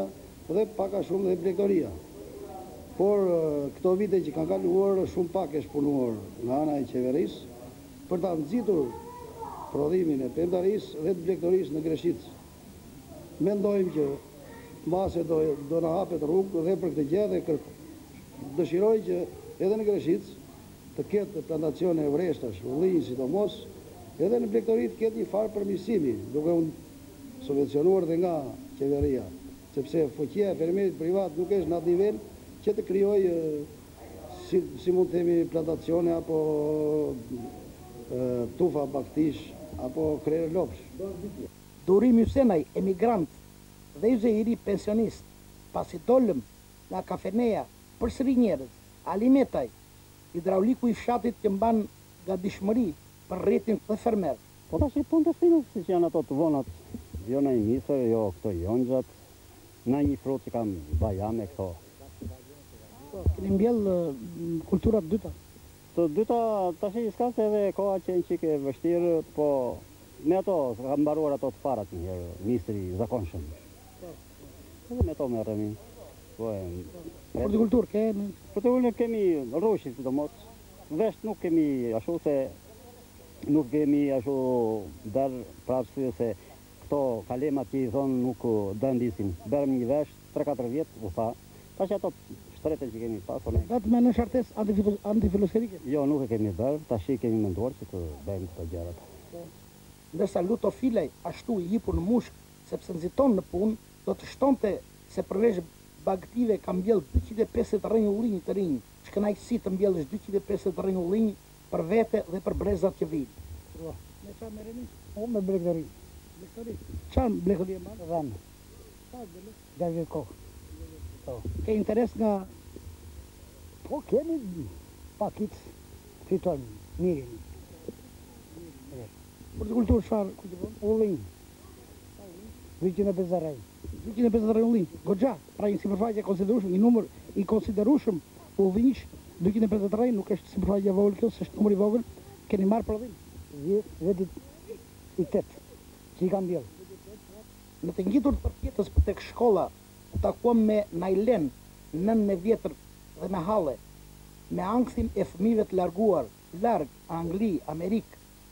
dhe paka shumë dhe blegtoria. Por këto vite që kanë kaluar shumë pak është punuar nga ana e qeverisë për ta nxitur prodhimin e pemtarisë dhe të blegtorisë në Greshicë. Mendojmë që mbase do na hapet rrugë dhe për këtë gjë dhe dëshiroj që edhe në Greshicë të ketë plantacione e vreshtash, ullinj sidomos, edhe në blegtori të ketë një farë përmirësimi, duke u subvencionuar dhe nga qeveria, sepse fuqia e fermerit privat nuk është në atë nivel që të krijoj si mund të themi plantacione apo tufa baktish apo krerë lopsh. Durimi Ysenaj, emigrant, dhe Yzeiri, pensionist, pasi dolëm nga kafeneja, përsëri njerëz, Alimetaj, hidrauliku i fshatit që mban gatishmëri për rritin dhe fermer. Po tash i punë të stinës, si që janë ato të vonat, jo në i misër, jo këto jonxhat, në një frut që kam bajame këto. Keni mbjell kulturat dyta? Të dyta tash i s'ka se edhe koha që në qike vështirë, po me ato, kam mbaruar ato të parat njërë, mistri zakonshëm. Edhe me ato me rëmi. Hortikulturë kemi? Hortikulturë kemi rrushit sidomos. Vesht nuk kemi ashtu se nuk kemi ashtu dërë prapsë se këto kalemat që i thonë nuk dëndisin. Berëm një vesht, 3-4 vjetë, u tha. Ta që ato shtrete që kemi pasur. Vetë me në shartes antifilosferike? Jo, nuk e kemi bërë, ta shi kemi menduar që të bëjmë këto gjerat. Ndërsa lutofilej ashtu i jipur në mushk, sepse nxiton në punë, do të shtonte se përveç bagtive ka mbjell 250 rrënjë ullinj të rinj. Shkënaqësi të mbjellësh 250 rrënjë ullinj për vete dhe për brezat që vijnë. Me çfarë merreni? O me blegdori. Blegdori. Çfarë blegdori e mban? Rënë. Çfarë bele? Dërgjë kohë. Ke interes nga... Po kemi pakit fitojnë mirin. Hortikulturë çfarë? Ullinj. 250 rrënjë. 250 rrënjë ullinj. Goxha, pra një sipërfaqe konsiderueshëm, një numër i konsiderueshëm ullinjsh, 250 rrënjë nuk është sipërfaqe e vogël kjo, s'është numër i vogël. Keni marrë prodhim? Vetë i 8 që i kam mbjell. Në të ngjitur të përpjetës për tek shkolla, u takuam me Nailen, nënën e vjetër dhe me Halle, me anksin e fëmijëve të larguar, larg, Angli, Amerikë.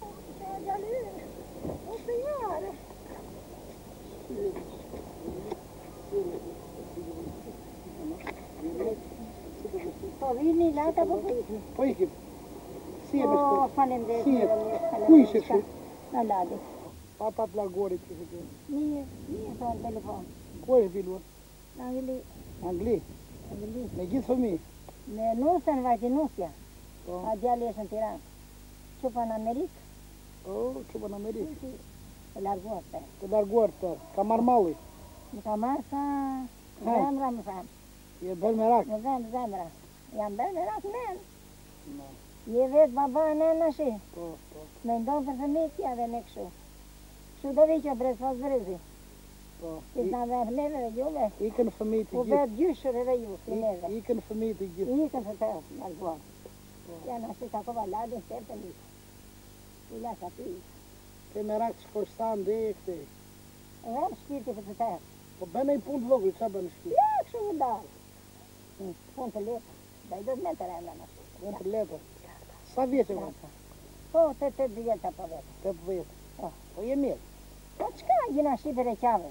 Po vini lata po? Po ikim. Si e Po, faleminderit. Ku ishe kështu? Në ladi. Pa të larguarit që të Mirë, thonë telefon. Ku e zhvilluar? Në Angli. Angli? Me gjithë fëmijë? Me nusën, vajti nusja. A djali është në Tiranë. Qupa në Amerikë. Qupa në Amerikë. Të larguar të. Të larguar të. Ka marrë malli? Më ka marrë sa... Zemra më thamë. Je bërë me rak? Në zemra. Jam bërë me rak men. Je vetë baba në shi. Me ndonë për fëmijë tja dhe me këshu. Këshu do vi që brez pas brezi. Isë në dhe neve dhe juve. Ikën fëmijë të gjithë. U vetë gjyshër edhe ju, si neve. Ikën fëmijë të gjithë. Ikën të të larguar. Ja në shi ka kova ladin të të lisë. I lasa të i. Ke me rak që korsan dhe e këte. Edhe më shpirti për të të. Po bënë i punë të vogël, qa bënë shpirti? Ja, këshu më dalë. Punë të letë. Da i do të me të renda në shpirti. Punë të letë. Sa vjetë e vëtë? Po, 8 vjetë apo vetë. 8 vjetë. Po je mirë. Po qka gjina shi për e qave?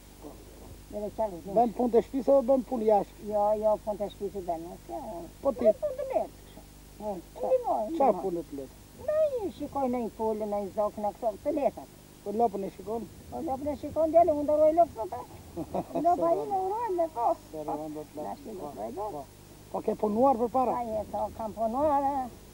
Bën punë të shpisë o bën punë jashtë? Jo, punë të shpisë bënë. Po ti? Punë të letë. Qa punë të letë? Në i shikoj në i pullë, në i zokë, në këto, të letët. Po lopën e shikon? Po lopën e shikon, djeli, unë dëroj lopë në ta. Lopa i në urojnë dhe po. Po ke punuar për para? Kam punuar,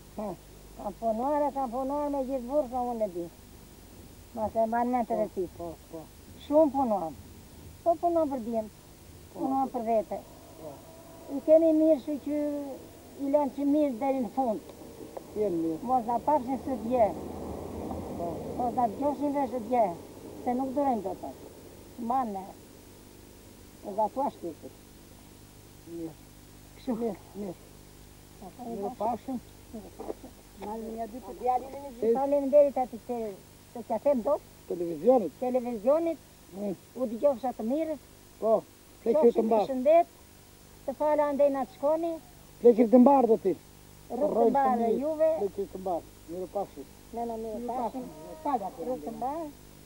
kam punuar me gjithë bursa unë e di. Ma se banë me të rëti. Shumë punuar. Po punuar për djemë, punuar për vete. I kemi mirë shu që i lënë që mirë dheri në fund. Mos da papshin së dje. Mos da gjoshin dhe së dje. Se nuk durejnë do të. Manë. E da tua shtitit. Mirë. Kështu. Mirë. Mirë pashëm. Malë një dy për djali në një faleminderit ati se që them do. Televizionit. Televizionit. U di gjofësha të mirës. Po. Plekëri të Qofshin mbarë. shëndet, të fala ndej na të shkoni, Plekëri të mbarë dhe ti. rrugë të mbarë juve, Plekëri të mbarë. Mirë pafshi. me në mirë pashim, rrugë të mbarë.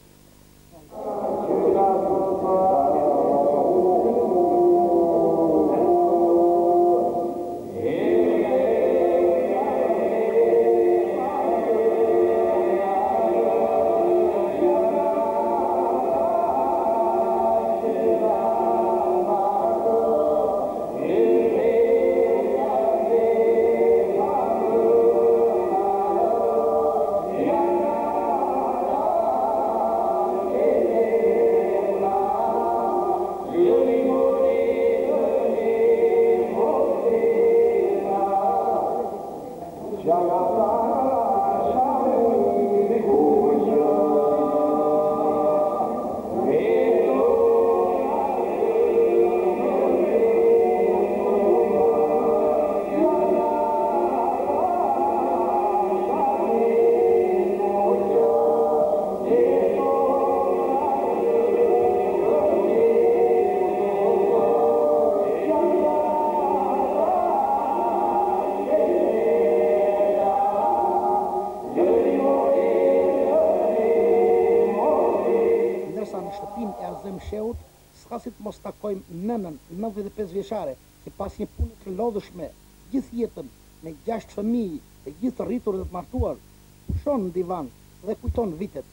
Sheut, s'ka si të mos takojmë nënën 95 vjeçare, që pas një punë të lodhshme gjithë jetën me 6 fëmijë, të gjithë të rritur dhe të martuar, pushon në divan dhe kujton vitet.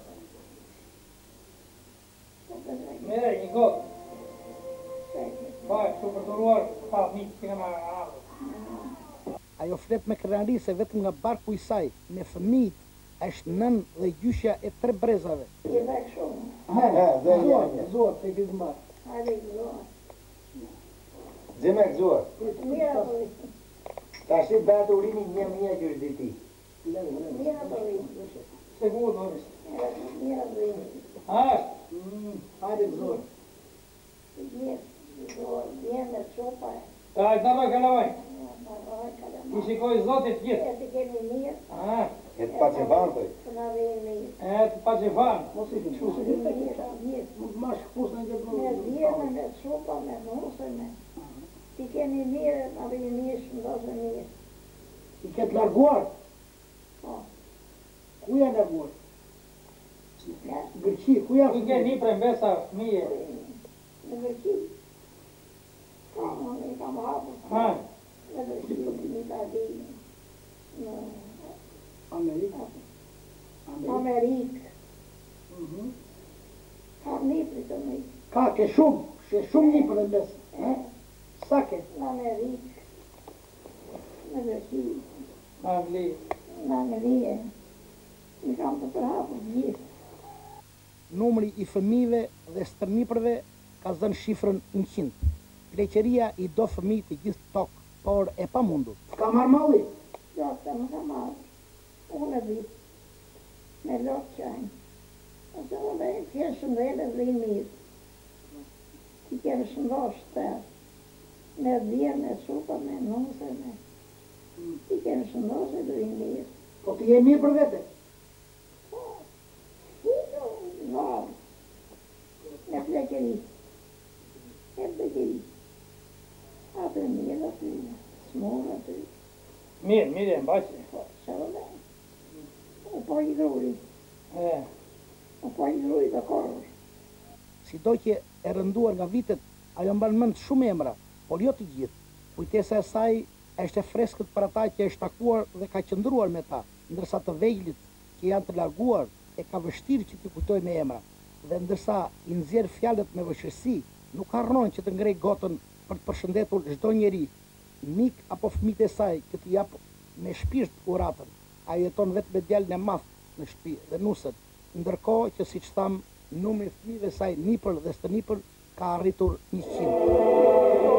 Mere, një gotë. Pa, kështu përduruar, pa miqë që nga ardhë. Ajo flet me krenari se vetëm nga barku i saj, me fëmijët, është nën dhe gjyshja e 3 brezave. Jebek shumë. Zor, te këtë mbarë. Hajde, zor. Gjemek zor. Mira për vitë. Ta shi bëhet urimi një mija që është diti. Mira për vitë. Segur, Doris. Mira për vitë. Ashtë? Hajde, zor. Vjen me qopa e. Ta e të roj kalavaj. I shikoj zotit gjithë. E të kemi mirë. E të pa që vanë, toj. Të nga vejnë mirë. E të pa që vanë. Mos i që se të mirë. Ma shkëpus në gjithë Me vjene, me qopa, me nuse, me. Ti keni mirë, nga vejnë mirë, shëndosë mirë. I ketë larguar? Po. Ku janë larguar? Gërqi, ku janë? Ku ke një prembesa fëmije? Në Gërqi. I kam hapur. Ha? Në Gërqi, një ta di. Në Amerikë. Amerikë. Ka një për të mëjë. Ka ke shumë një për e mesë. Sa ke? Në Amerikë. Në Gërqi. Në Angli. Në Angli. I kam të përhapur gjithë. Numri i fëmijëve dhe stërnipërve ka zënë shifrën 100. Pleqeria i do fëmijë të gjithë tokë, por e pa mundur. Ka marrë malli? Jo, se më ka marrë. Unë e di. Me lotë qajnë. Ose unë e kje shëndele dhe i mirë. Ti kje shëndosh të me dhje, me supa, me nuse, me. Ti kje shëndosh dhe i mirë. Po ti je mirë për vete? No. Me pleqeri. E pleqeri. Atë mirë aty. Smurë aty. Mirë e mbaqë. Po, që dhe. U po i gruri. U po i gruri dhe korrë. Si do që e rënduar nga vitet, ajo mban mend shumë emra, por jo të gjithë. Kujtesa e saj është e freskët për ata që është takuar dhe ka qëndruar me ta, ndërsa të vegjlit që janë të larguar e ka vështirë që t'i kujtoj me emra. Dhe ndërsa i nxjerr fjalët me vështirësi, nuk harron që të ngrej gotën për të përshëndetur çdo njeri, mik apo fëmijët e saj që t'i jap me shpirt uratën. Ai jeton vetëm me djalin e madh në shtëpi dhe nuset, ndërkohë që siç tham, numri i fëmijëve saj nipër dhe stënipër ka arritur 100.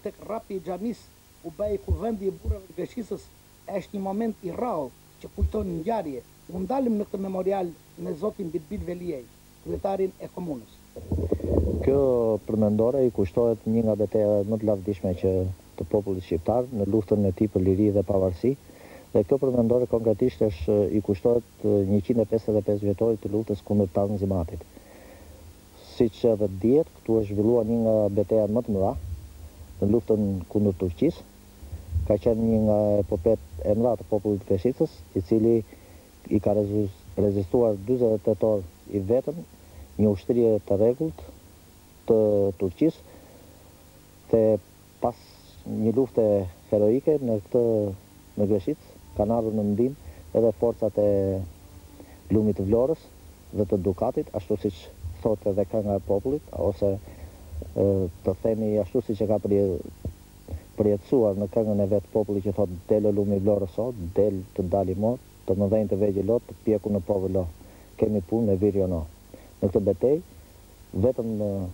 tek rapi I xhamis u bëi kuvendi I burrave të Greqicës, është një moment I rrallë që kujton një ngjarje. U ndalëm në këtë memorial me zotin Bitbit Veliej, kryetarin e komunës. Kjo përmendore I kushtohet një nga betejat më të lavdishme që të popullit shqiptar në luftën e tij për liri dhe pavarësi. Dhe kjo përmendore konkretisht I kushtohet 155 vjetorit të luftës kundër Tanzimatit. Siç edhe dihet, këtu është zhvilluar një nga betejat më të mëdha në luftën kundër Turqisë. Ka qenë një nga epopet e mëdha të popullit të Greqicës, I cili I ka rezistuar 48 orë I vetëm një ushtrie të rregullt të Turqisë, dhe pas një lufte heroike në Greqicë kanë ardhur në ndihmë edhe forcat e Lumit të Vlorës dhe të Dukatit, ashtu siç thotë edhe kënga e popullit, ose të themi ashtu siç e ka përjetësuar në këngën e vet populli që thotë del o Lumi i Vlorës sot, del të dali mot, të mëdhenj të vegjë lot, të pjeku në povë lo, kemi punë me virjo no. Në këtë betejë, vetëm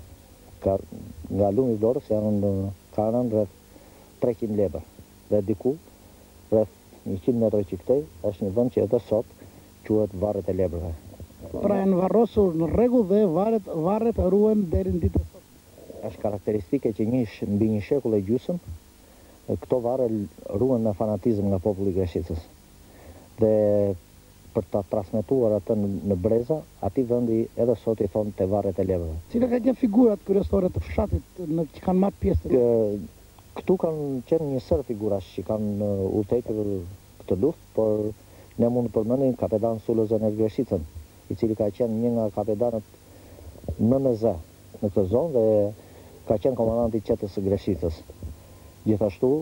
nga Lumi i Vlorës ka rënë rreth 300 lebër, dhe diku rreth 100 metrë që këtej është një vend që edhe sot quhet Varret e Lebrave. Pra janë varrosur në rregull dhe varret ruhen deri në ditën e sotme. Është karakteristike që mbi një shekull e gjysmë këto varre ruhen me fanatizëm nga populli I Greqicës. Dhe për ta transmetuar atë në breza, atij vendi edhe sot I thonë te Varret e Lebrave. Cilat kanë qenë figurat kryesore të fshatit që kanë marrë pjesë? Këtu kanë qenë një sër figurash që kanë udhëhequr këtë luftë, por ne mund të përmendim kapetan Sulozën e Greqicën, I cili ka qenë një nga kapetanët MMZ në këtë zonë dhe ka qenë komandanti I qetës së Greqicës. Gjithashtu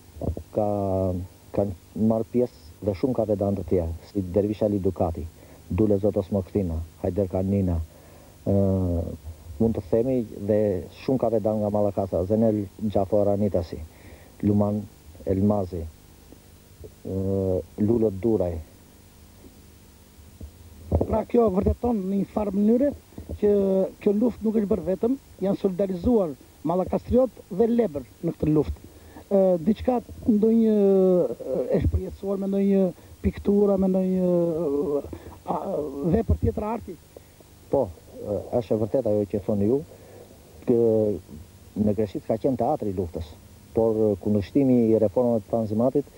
kanë marrë pjesë dhe shumë kapetan të tjerë, si Dervish Ali Dukati, Dule Zotos Mokthina, Hajder Kanina, mund të themi dhe shumë kapetan nga Malakasa, Zenel Gjafo Ranitasi, Luman Elmazi, Lulot Duraj. Pra kjo vërteton në një farë mënyre që kjo luftë nuk është bërë vetëm, janë solidarizuar Mallakastriot dhe Lebër në këtë luftë. Diçka ndonjë është përjetësuar me ndonjë piktura, me ndonjë vepër tjetër arti? Po, është e vërtet ajo që thoni ju, në Greqicë ka qenë teatri I luftës, por kundërshtimi I reformave të Tanzimatit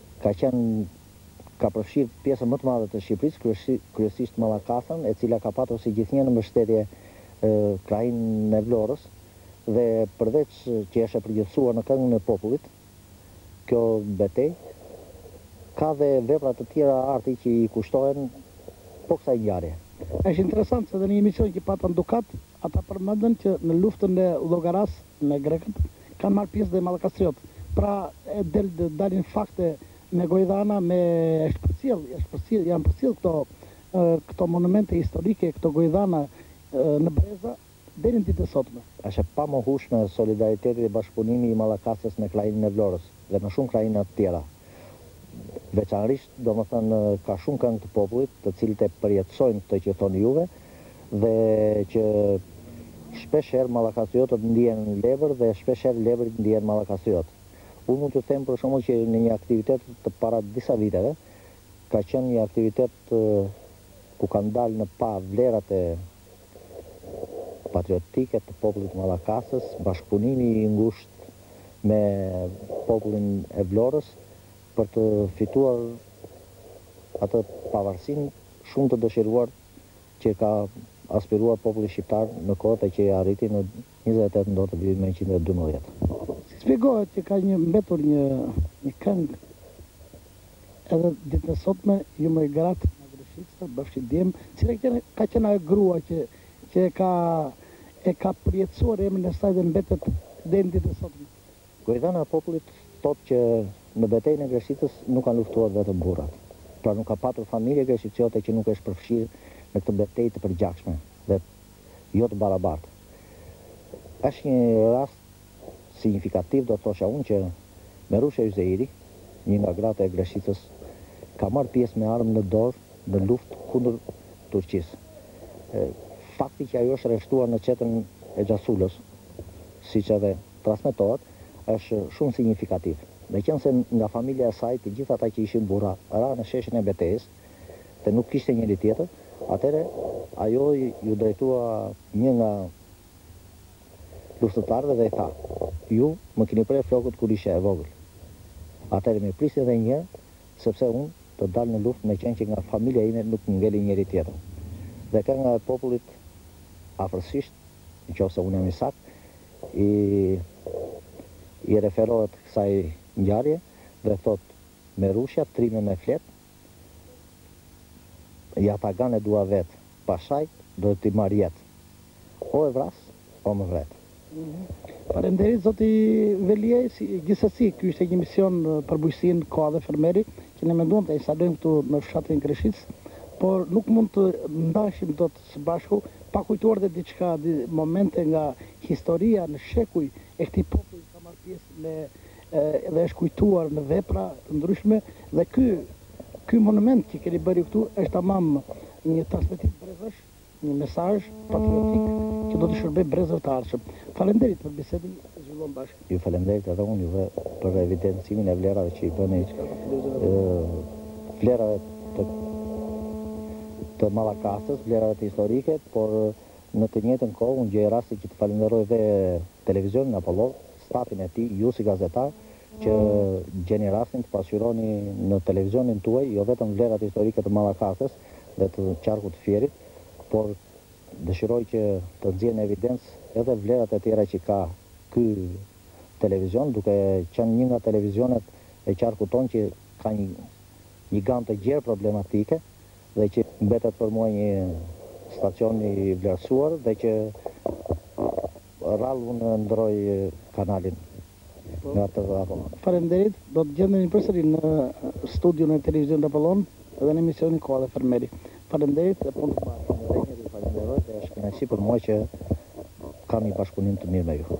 ka përfshirë pjesën më të madhe të Shqipërisë, kryesisht Mallakasën, e cila ka patur si gjithnjë në mbështetje krahin e Vlorës, dhe përveç që është e përgjithësuar në këngën e popullit, kjo betejë ka dhe vepra të tjera arti që I kushtohen po kësaj ngjarje. Është interesant se në një emision që patën Dukat, ata përmendën që në luftën e Llogaras me grekët kanë marrë pjesë dhe Mallakastriot. Pra dalin fakte me Gojdana, janë përcjell këto monumente historike, këto Gojdana në breza deri në ditën e sotme. Është e pamohueshme solidariteti dhe bashkëpunimi I Mallakasës me krahinën e Vlorës dhe me shumë krahina të tjera. Veçanërisht, domethënë, ka shumë këngë të popullit, të cilët e përjetësojnë këtë që thoni juve, dhe që shpeshherë Mallakastriotët ndihen Lebër dhe shpeshherë Lebërit ndihen Mallakastriot. Unë mund të them për shembull që në një aktivitet të para disa viteve ka qenë një aktivitet ku kanë dalë në pa vlerat e patriotike të popullit Mallakasës, bashkëpunimi I ngushtë me popullin e Vlorës për të fituar atë pavarësinë shumë të dëshiruar që ka aspiruar populli shqiptar në kohët e që arriti në 28 nëntor vitit 1912. Shpjegohet që ka mbetur një këngë edhe ditën e sotme, ju më gratë në Greqicë, bashkë djem, cila ka qenë ajo grua që e ka përjetësuar emrin e saj dhe mbetet deri në ditën e sotme. Gojdana e popullit thotë që në betejën e Greqicës nuk kanë luftuar vetëm burrat. Pra nuk ka patur familje greqiciote që nuk është përfshirë në këtë betejë të përgjithshme dhe jo të barabartë. Është një rast signifikativ, do të thosha unë, që Merusha Yzeiri, një nga gratë e Greqicës, ka marrë pjesë me armë në dorë në luftë kundër Turqisë. Fakti që ajo është arrestuar në qetën e Xhasulës, siç edhe transmetohet, është shumë signifikativ. Me qenë se nga familja e saj të gjithë ata që ishin burra ra në sheshin e betejës, dhe nuk kishte njëri tjetër, atëre ajo ju drejtua një nga luftëtarëve dhe i tha, ju më keni prej flokët kur ishe e vogël. Atëre me prisi dhe një, sepse unë të dalë në luftë me qenë që nga familja ime nuk ngeli njëri tjetër. Dhe ka nga popullit afërsisht, në qoftë se unë jam i sakt, i referohet kësaj ngjarje dhe thot me rushja, trime me flet, ja ta gane dua vetë, pashaj do t'i marr jetë. O e vras, o më vret. Faleminderit zoti Veliaj, gjithsesi ky ishte një mision për bujqësinë Koha dhe Fermeri, që ne menduam të instalojmë këtu në fshatin Greshic, por nuk mund të ndashim dot së bashku pa kujtuar dhe diçka, momente nga historia në shekuj e këtij populli ka marrë pjesë dhe është kujtuar në vepra të ndryshme, dhe ky monument që keni bërë këtu është tamam një transmetim brezësh, një mesazh patriotik që do të shërbejë brezëve të ardhshëm. Faleminderit për bisedën që zhvillon bashkë. Ju faleminderit edhe unë juve për evidencimin e vlerave që i bëni, vlerave të Mallakasës, vlerave të historike, por në të njëjtën kohë unë gjej rasti që të falenderoj dhe televizionin Apollo, stafin e tij, ju si gazetar, që gjeni rastin të pasqyroni në televizionin tuaj jo vetëm vlerat historike të Mallakasës dhe të qarkut të Fierit, por dëshiroj që të nxjerrë në evidencë edhe vlerat e tjera që ka ky televizion, duke qenë një nga televizionet e qarkut tonë që ka një gamë të gjerë problematike dhe që mbetet për mua një stacion i vlerësuar dhe që rrallë unë ndroj kanalin nga të Apollon. Faleminderit, do të gjendemi përsëri në studion e televizionit Apollon dhe në emisionin Koha dhe Fermeri. Faleminderit dhe punë të parë. Falenderoj dhe është kënaqësi për mua që kam një bashkëpunim të mirë me ju.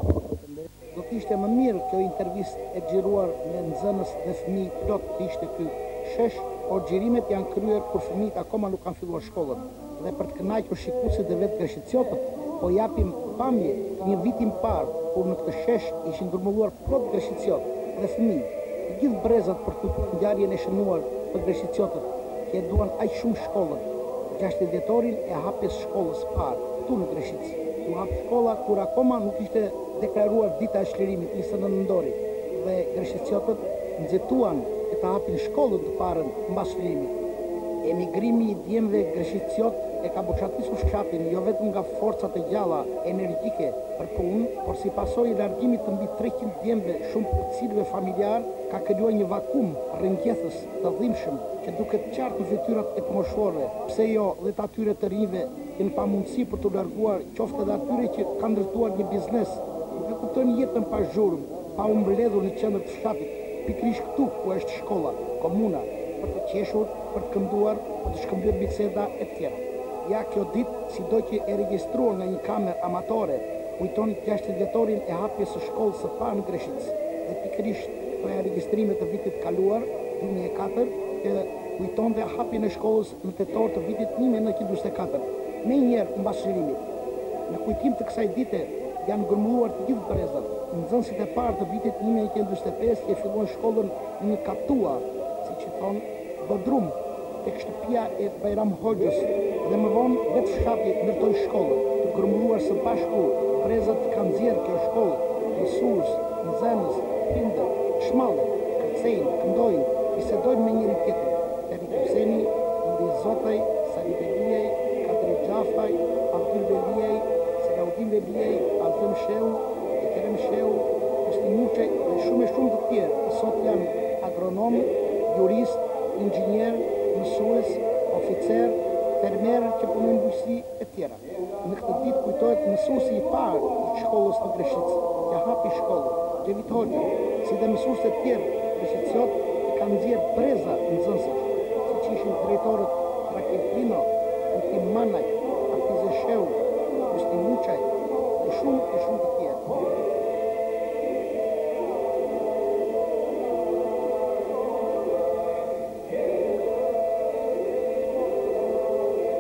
Do të ishte më mirë kjo intervistë e xhiruar me nxënës dhe fëmijë plot të ishte ky shesh, por xhirimet janë kryer kur fëmijët akoma nuk kanë filluar shkollën. Dhe për të kënaqur shikuesit dhe vetë greshicjotët, po japim pamje një vitin parë kur në këtë shesh ishin ndërmulluar plot greshicjot dhe fëmijë. Të gjithë brezat për të ngjarjen e shënuar të greshicjotët që e duan aq shumë shkollën. 60 dhjetorin e hapjes shkollës parë këtu në Greshic. U hap shkolla kur akoma nuk ishte deklaruar dita e shlirimit 29 nëntori dhe greshicjotët nxituan që të hapin shkollën të parën mbas shlirimit. Emigrimi i djemve greshicjot e ka boçatisur fshatin jo vetëm nga forcat e gjalla energjike për punë, por si pasojë e largimit të mbi 300 djemve, shumë të cilëve familjar, ka krijuar një vakum rrëngjethës të dhimbshëm që duket qartë në fytyrat e të moshorëve, pse jo dhe të atyre të rinjve që në pamundësi për të larguar, qoftë edhe atyre që kanë ndërtuar një biznes, dhe kuptojnë jetën pa zhurmë, pa u mbledhur në qendër të fshatit, pikërisht këtu ku është shkolla, komuna, për të qeshur, për të kënduar, për të shkëmbyer biseda e tjera. Ja kjo ditë, sido që e regjistruar nga një kamerë amatore, kujton 60 dhjetorin e hapjes së shkollës së parë në Greshic. Dhe pikërisht këto regjistrimet të vitit kaluar, 2004, që kujton dhe hapjen e shkollës në tetor të vitit 1944, me njerë mbas shërimit. Në kujtim të kësaj dite janë grumulluar të gjithë brezat. Nxënësit e parë të vitit 1945 që filluan shkollën në një katua, si që thonë, Bodrum, tek shtëpia e Bajram Hoxhës, dhe më vonë vetë fshati ndërtoi shkollën, të grumulluar së bashku brezat kanë nxjerrë kjo shkollë, mësues, nxënës, prindër, shmallë, kërcejnë, këndojnë, bisedojnë me njëri tjetrin. Teri Huseni, Ndi Zotaj, Sali Veliaj, Kadri Xhafaj, Abdul Veliaj, Selaudin Veliaj, Azem Sheu, Kerem Sheu, Musti Muçaj dhe shumë të tjerë, që sot janë agronom, jurist, inxhinier, mësues, oficer, fermer që punojnë bujqësi e tjera. Në këtë ditë kujtohet mësuesi i parë i shkollës në Greshic, që hapi shkollën, Xhevit Hoxha, si dhe mësuesë të tjerë greshicjot që kanë nxjerrë breza nxënësit, siç ishin drejtorët Raketino, Ultim Manaj, Hafize Sheu, Musti Muçaj dhe shumë të tjerë.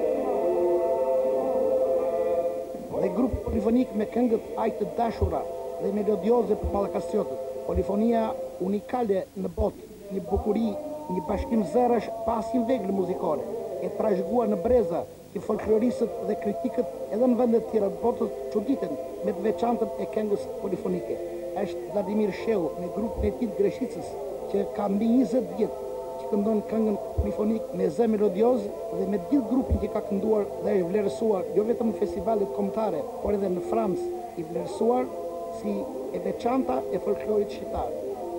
Grup polifonik me këngët Aj të dashura dhe melodioze për mallakasiotët. Polifonia unikale në botë, një bukuri, një bashkim zërash pa asnjë vegël muzikore, e trashëguar në breza që folkloristët dhe kritikët edhe në vendet tjera të botës çuditen me të veçantën e këngës polifonike. Është Vladimir Sheu me grupin e tij të Greshicës, që ka mbi 20 vjet që këndon këngën polifonik me zë melodioz dhe me gjithë grupin që ka kënduar dhe është vlerësuar jo vetëm në festivalet kombëtare, por edhe në Francë, i vlerësuar si e veçanta e folklorit shqiptar.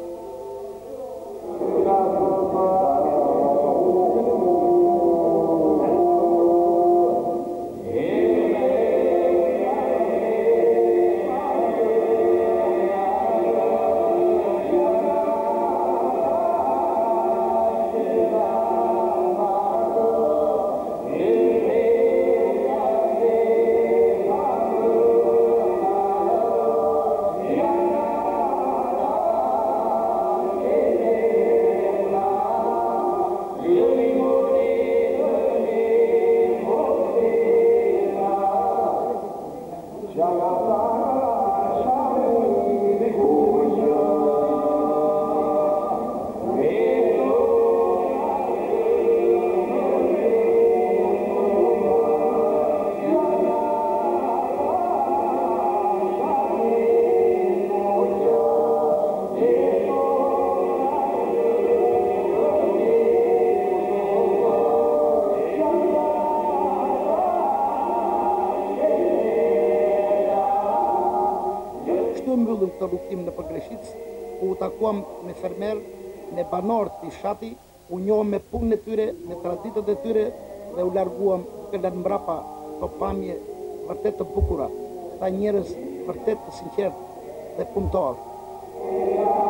Mbyllëm këtë rrugtim në Greshicë, ku u takuam me fermer, me banor të fshati, u njohëm me punën e tyre, me traditët e tyre dhe u larguam për lënë mbrapa të pamje vërtet të bukura, ta njerëz vërtet të sinqert dhe punëtor.